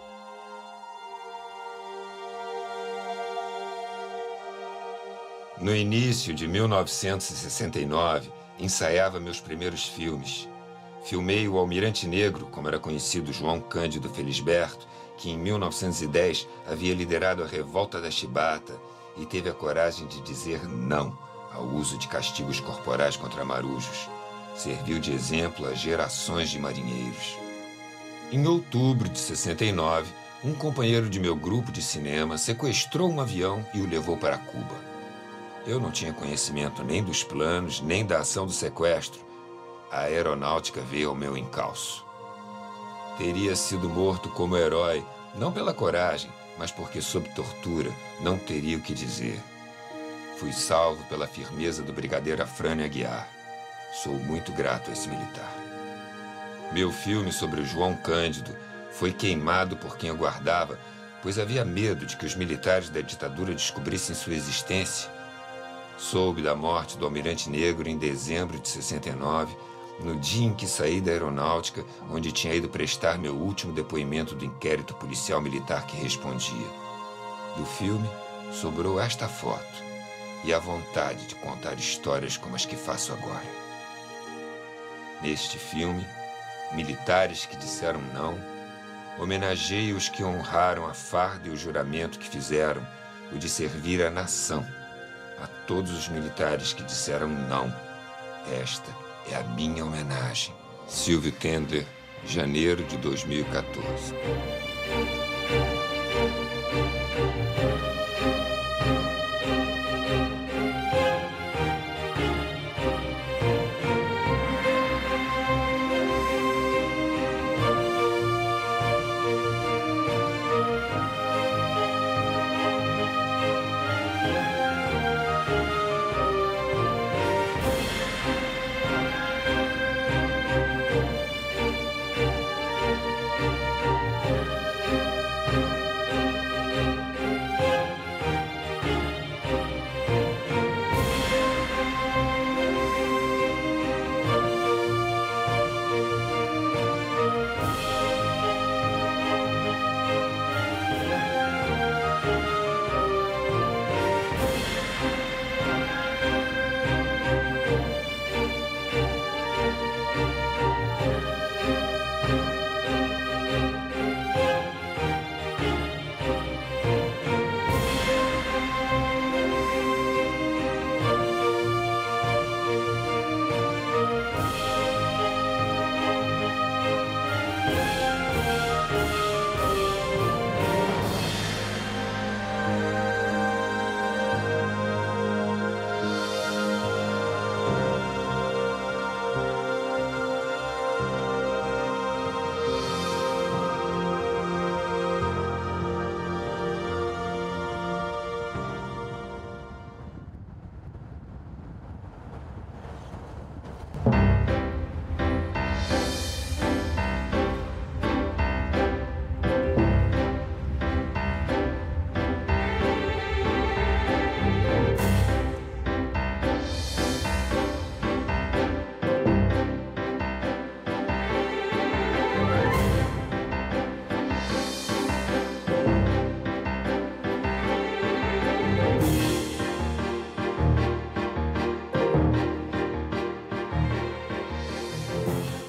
No início de 1969, ensaiava meus primeiros filmes. Filmei o Almirante Negro, como era conhecido João Cândido Felisberto, que em 1910 havia liderado a Revolta da Chibata e teve a coragem de dizer não ao uso de castigos corporais contra marujos. Serviu de exemplo a gerações de marinheiros. Em outubro de 69, um companheiro de meu grupo de cinema sequestrou um avião e o levou para Cuba. Eu não tinha conhecimento nem dos planos, nem da ação do sequestro. A aeronáutica veio ao meu encalço. Teria sido morto como herói, não pela coragem, mas porque, sob tortura, não teria o que dizer. Fui salvo pela firmeza do brigadeiro Afrânio Aguiar. Sou muito grato a esse militar. Meu filme sobre o João Cândido foi queimado por quem o guardava, pois havia medo de que os militares da ditadura descobrissem sua existência. Soube da morte do Almirante Negro em dezembro de 69, no dia em que saí da aeronáutica, onde tinha ido prestar meu último depoimento do inquérito policial militar que respondia. Do filme, sobrou esta foto e a vontade de contar histórias como as que faço agora. Neste filme, militares que disseram não, homenageio os que honraram a farda e o juramento que fizeram, o de servir a nação. A todos os militares que disseram não, esta é a minha homenagem. Silvio Tendler, janeiro de 2014.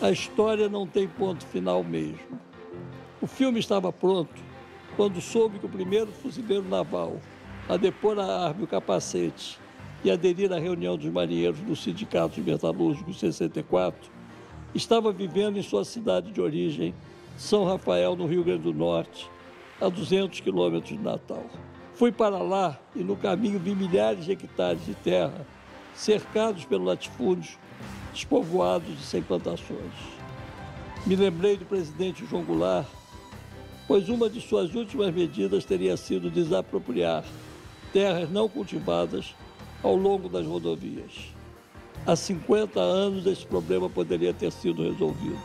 a história não tem ponto final mesmo. O filme estava pronto quando soube que o primeiro fuzileiro naval a depor a arma e o capacete e aderir à reunião dos marinheiros do Sindicato Metalúrgico 64, estava vivendo em sua cidade de origem, São Rafael, no Rio Grande do Norte, a 200 quilômetros de Natal. Fui para lá e no caminho vi milhares de hectares de terra, cercados pelos latifúndios, despovoados e sem plantações. Me lembrei do presidente João Goulart, pois uma de suas últimas medidas teria sido desapropriar terras não cultivadas ao longo das rodovias. Há 50 anos esse problema poderia ter sido resolvido.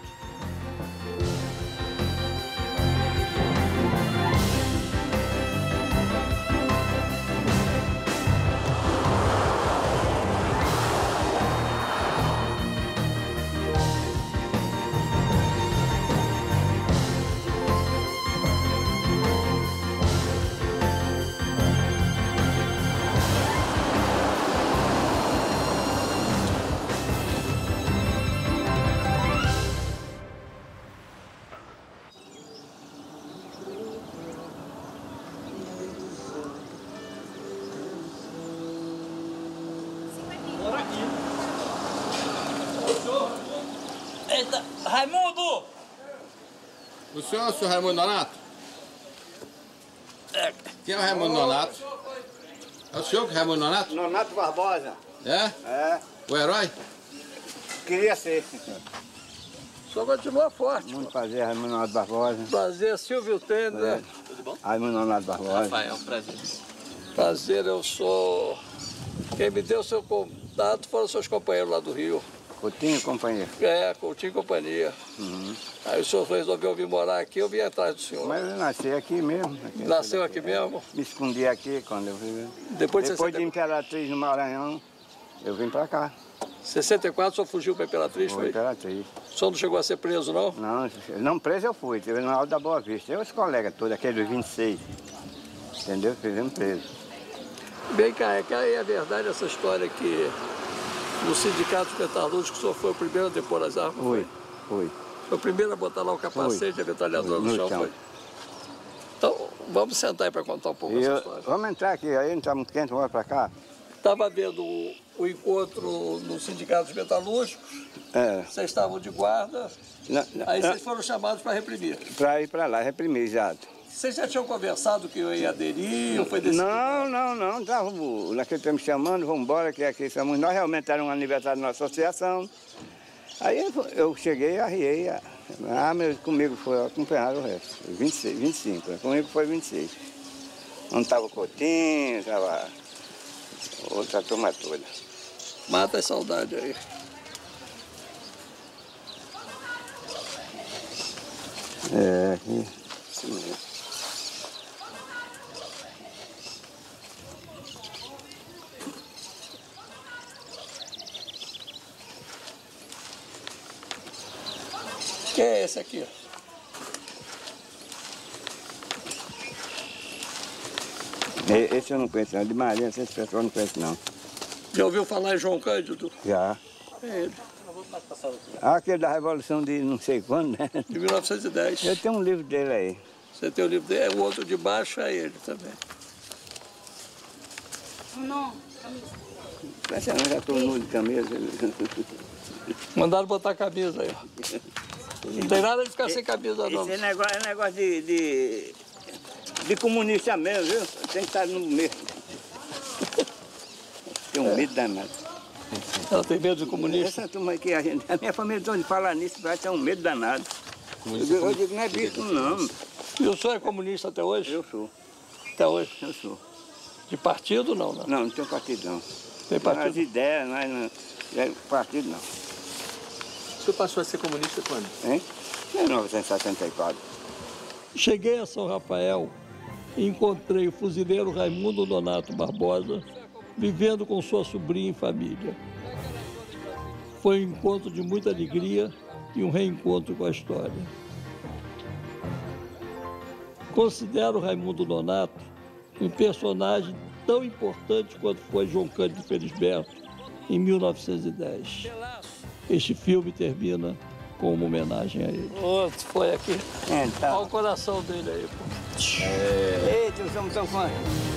Eita, Raimundo! O senhor Raimundo Nonato? Quem é o Raimundo Nonato? É o senhor que é Raimundo Nonato? Nonato Barbosa. É? É. O herói? Queria ser. O senhor continua forte. Muito prazer, Raimundo Nonato Barbosa. Prazer, Silvio Tender. Tudo bom? Raimundo Nonato Barbosa. Rafael, prazer. Prazer, eu sou... Quem me deu seu contato foram seus companheiros lá do Rio. Coutinho e companhia. É, Coutinho e companhia. Uhum. Aí o senhor resolveu vir morar aqui, eu vim atrás do senhor. Mas eu nasci aqui mesmo. Nasceu aqui mesmo? Me escondi aqui quando eu vim. Depois de Imperatriz no Maranhão, eu vim pra cá. 64 o senhor fugiu pra Imperatriz, foi? Imperatriz. O senhor não chegou a ser preso, não? Não preso eu fui, tive no Alto da Boa Vista. Eu e os colegas todos, aqueles 26. Entendeu? Fizemos preso. Bem, cá, é verdade essa história que no Sindicato Metalúrgico o senhor foi o primeiro a depor as armas? Foi. Foi o primeiro a botar lá o capacete e a metralhadora no chão, foi? Então, vamos sentar aí para contar um pouco essa história. Vamos entrar aqui, aí não está muito quente, vamos para cá. Estava vendo o encontro no Sindicato Metalúrgicos, vocês estavam de guarda, aí vocês foram chamados para reprimir. Para ir para lá, reprimir, exato. Vocês já tinham conversado que eu ia aderir ou foi decidido? Não. Estava naquele tempo chamando, vamos embora, que aqui estamos. Nós realmente era um aniversário da nossa associação. Aí eu cheguei e arriei. Mas comigo foi acompanhado o resto. 26, 25. Comigo foi 26. Não estava o Coutinho, estava outra turma toda. Mata a saudade aí. Isso mesmo. Quem é esse aqui? Esse eu não conheço, não. De Maria, esse pessoal eu não conheço, não. Já ouviu falar em João Cândido? Já. É ele. Aquele da Revolução de não sei quando, né? De 1910. Eu tenho um livro dele aí. Você tem o livro dele? O outro de baixo é ele também. Não, camisa. Eu já estou nu de camisa. Mandaram botar a camisa aí, ó. Não tem nada de ficar sem camisa, não. Esse é negócio de comunista mesmo, viu? Tem que estar no meio. Tem um medo danado. Ela tem medo de comunista? Essa turma aqui, a minha família toda de falar nisso, vai ter um medo danado. Eu digo, não é bicho, não. E o senhor é comunista até hoje? Eu sou. Até hoje? Eu sou. De partido, não? Não tenho partido, não. Tem partido? As ideias, mas não, partido, não. O senhor passou a ser comunista quando? Em 1974. Cheguei a São Rafael e encontrei o fuzileiro Raimundo Nonato Barbosa vivendo com sua sobrinha e família. Foi um encontro de muita alegria e um reencontro com a história. Considero Raimundo Nonato um personagem tão importante quanto foi João Cândido Felisberto em 1910. Este filme termina como homenagem a ele. Outro foi aqui. Olha o coração dele aí, pô. Ei, tiozão, tão fã.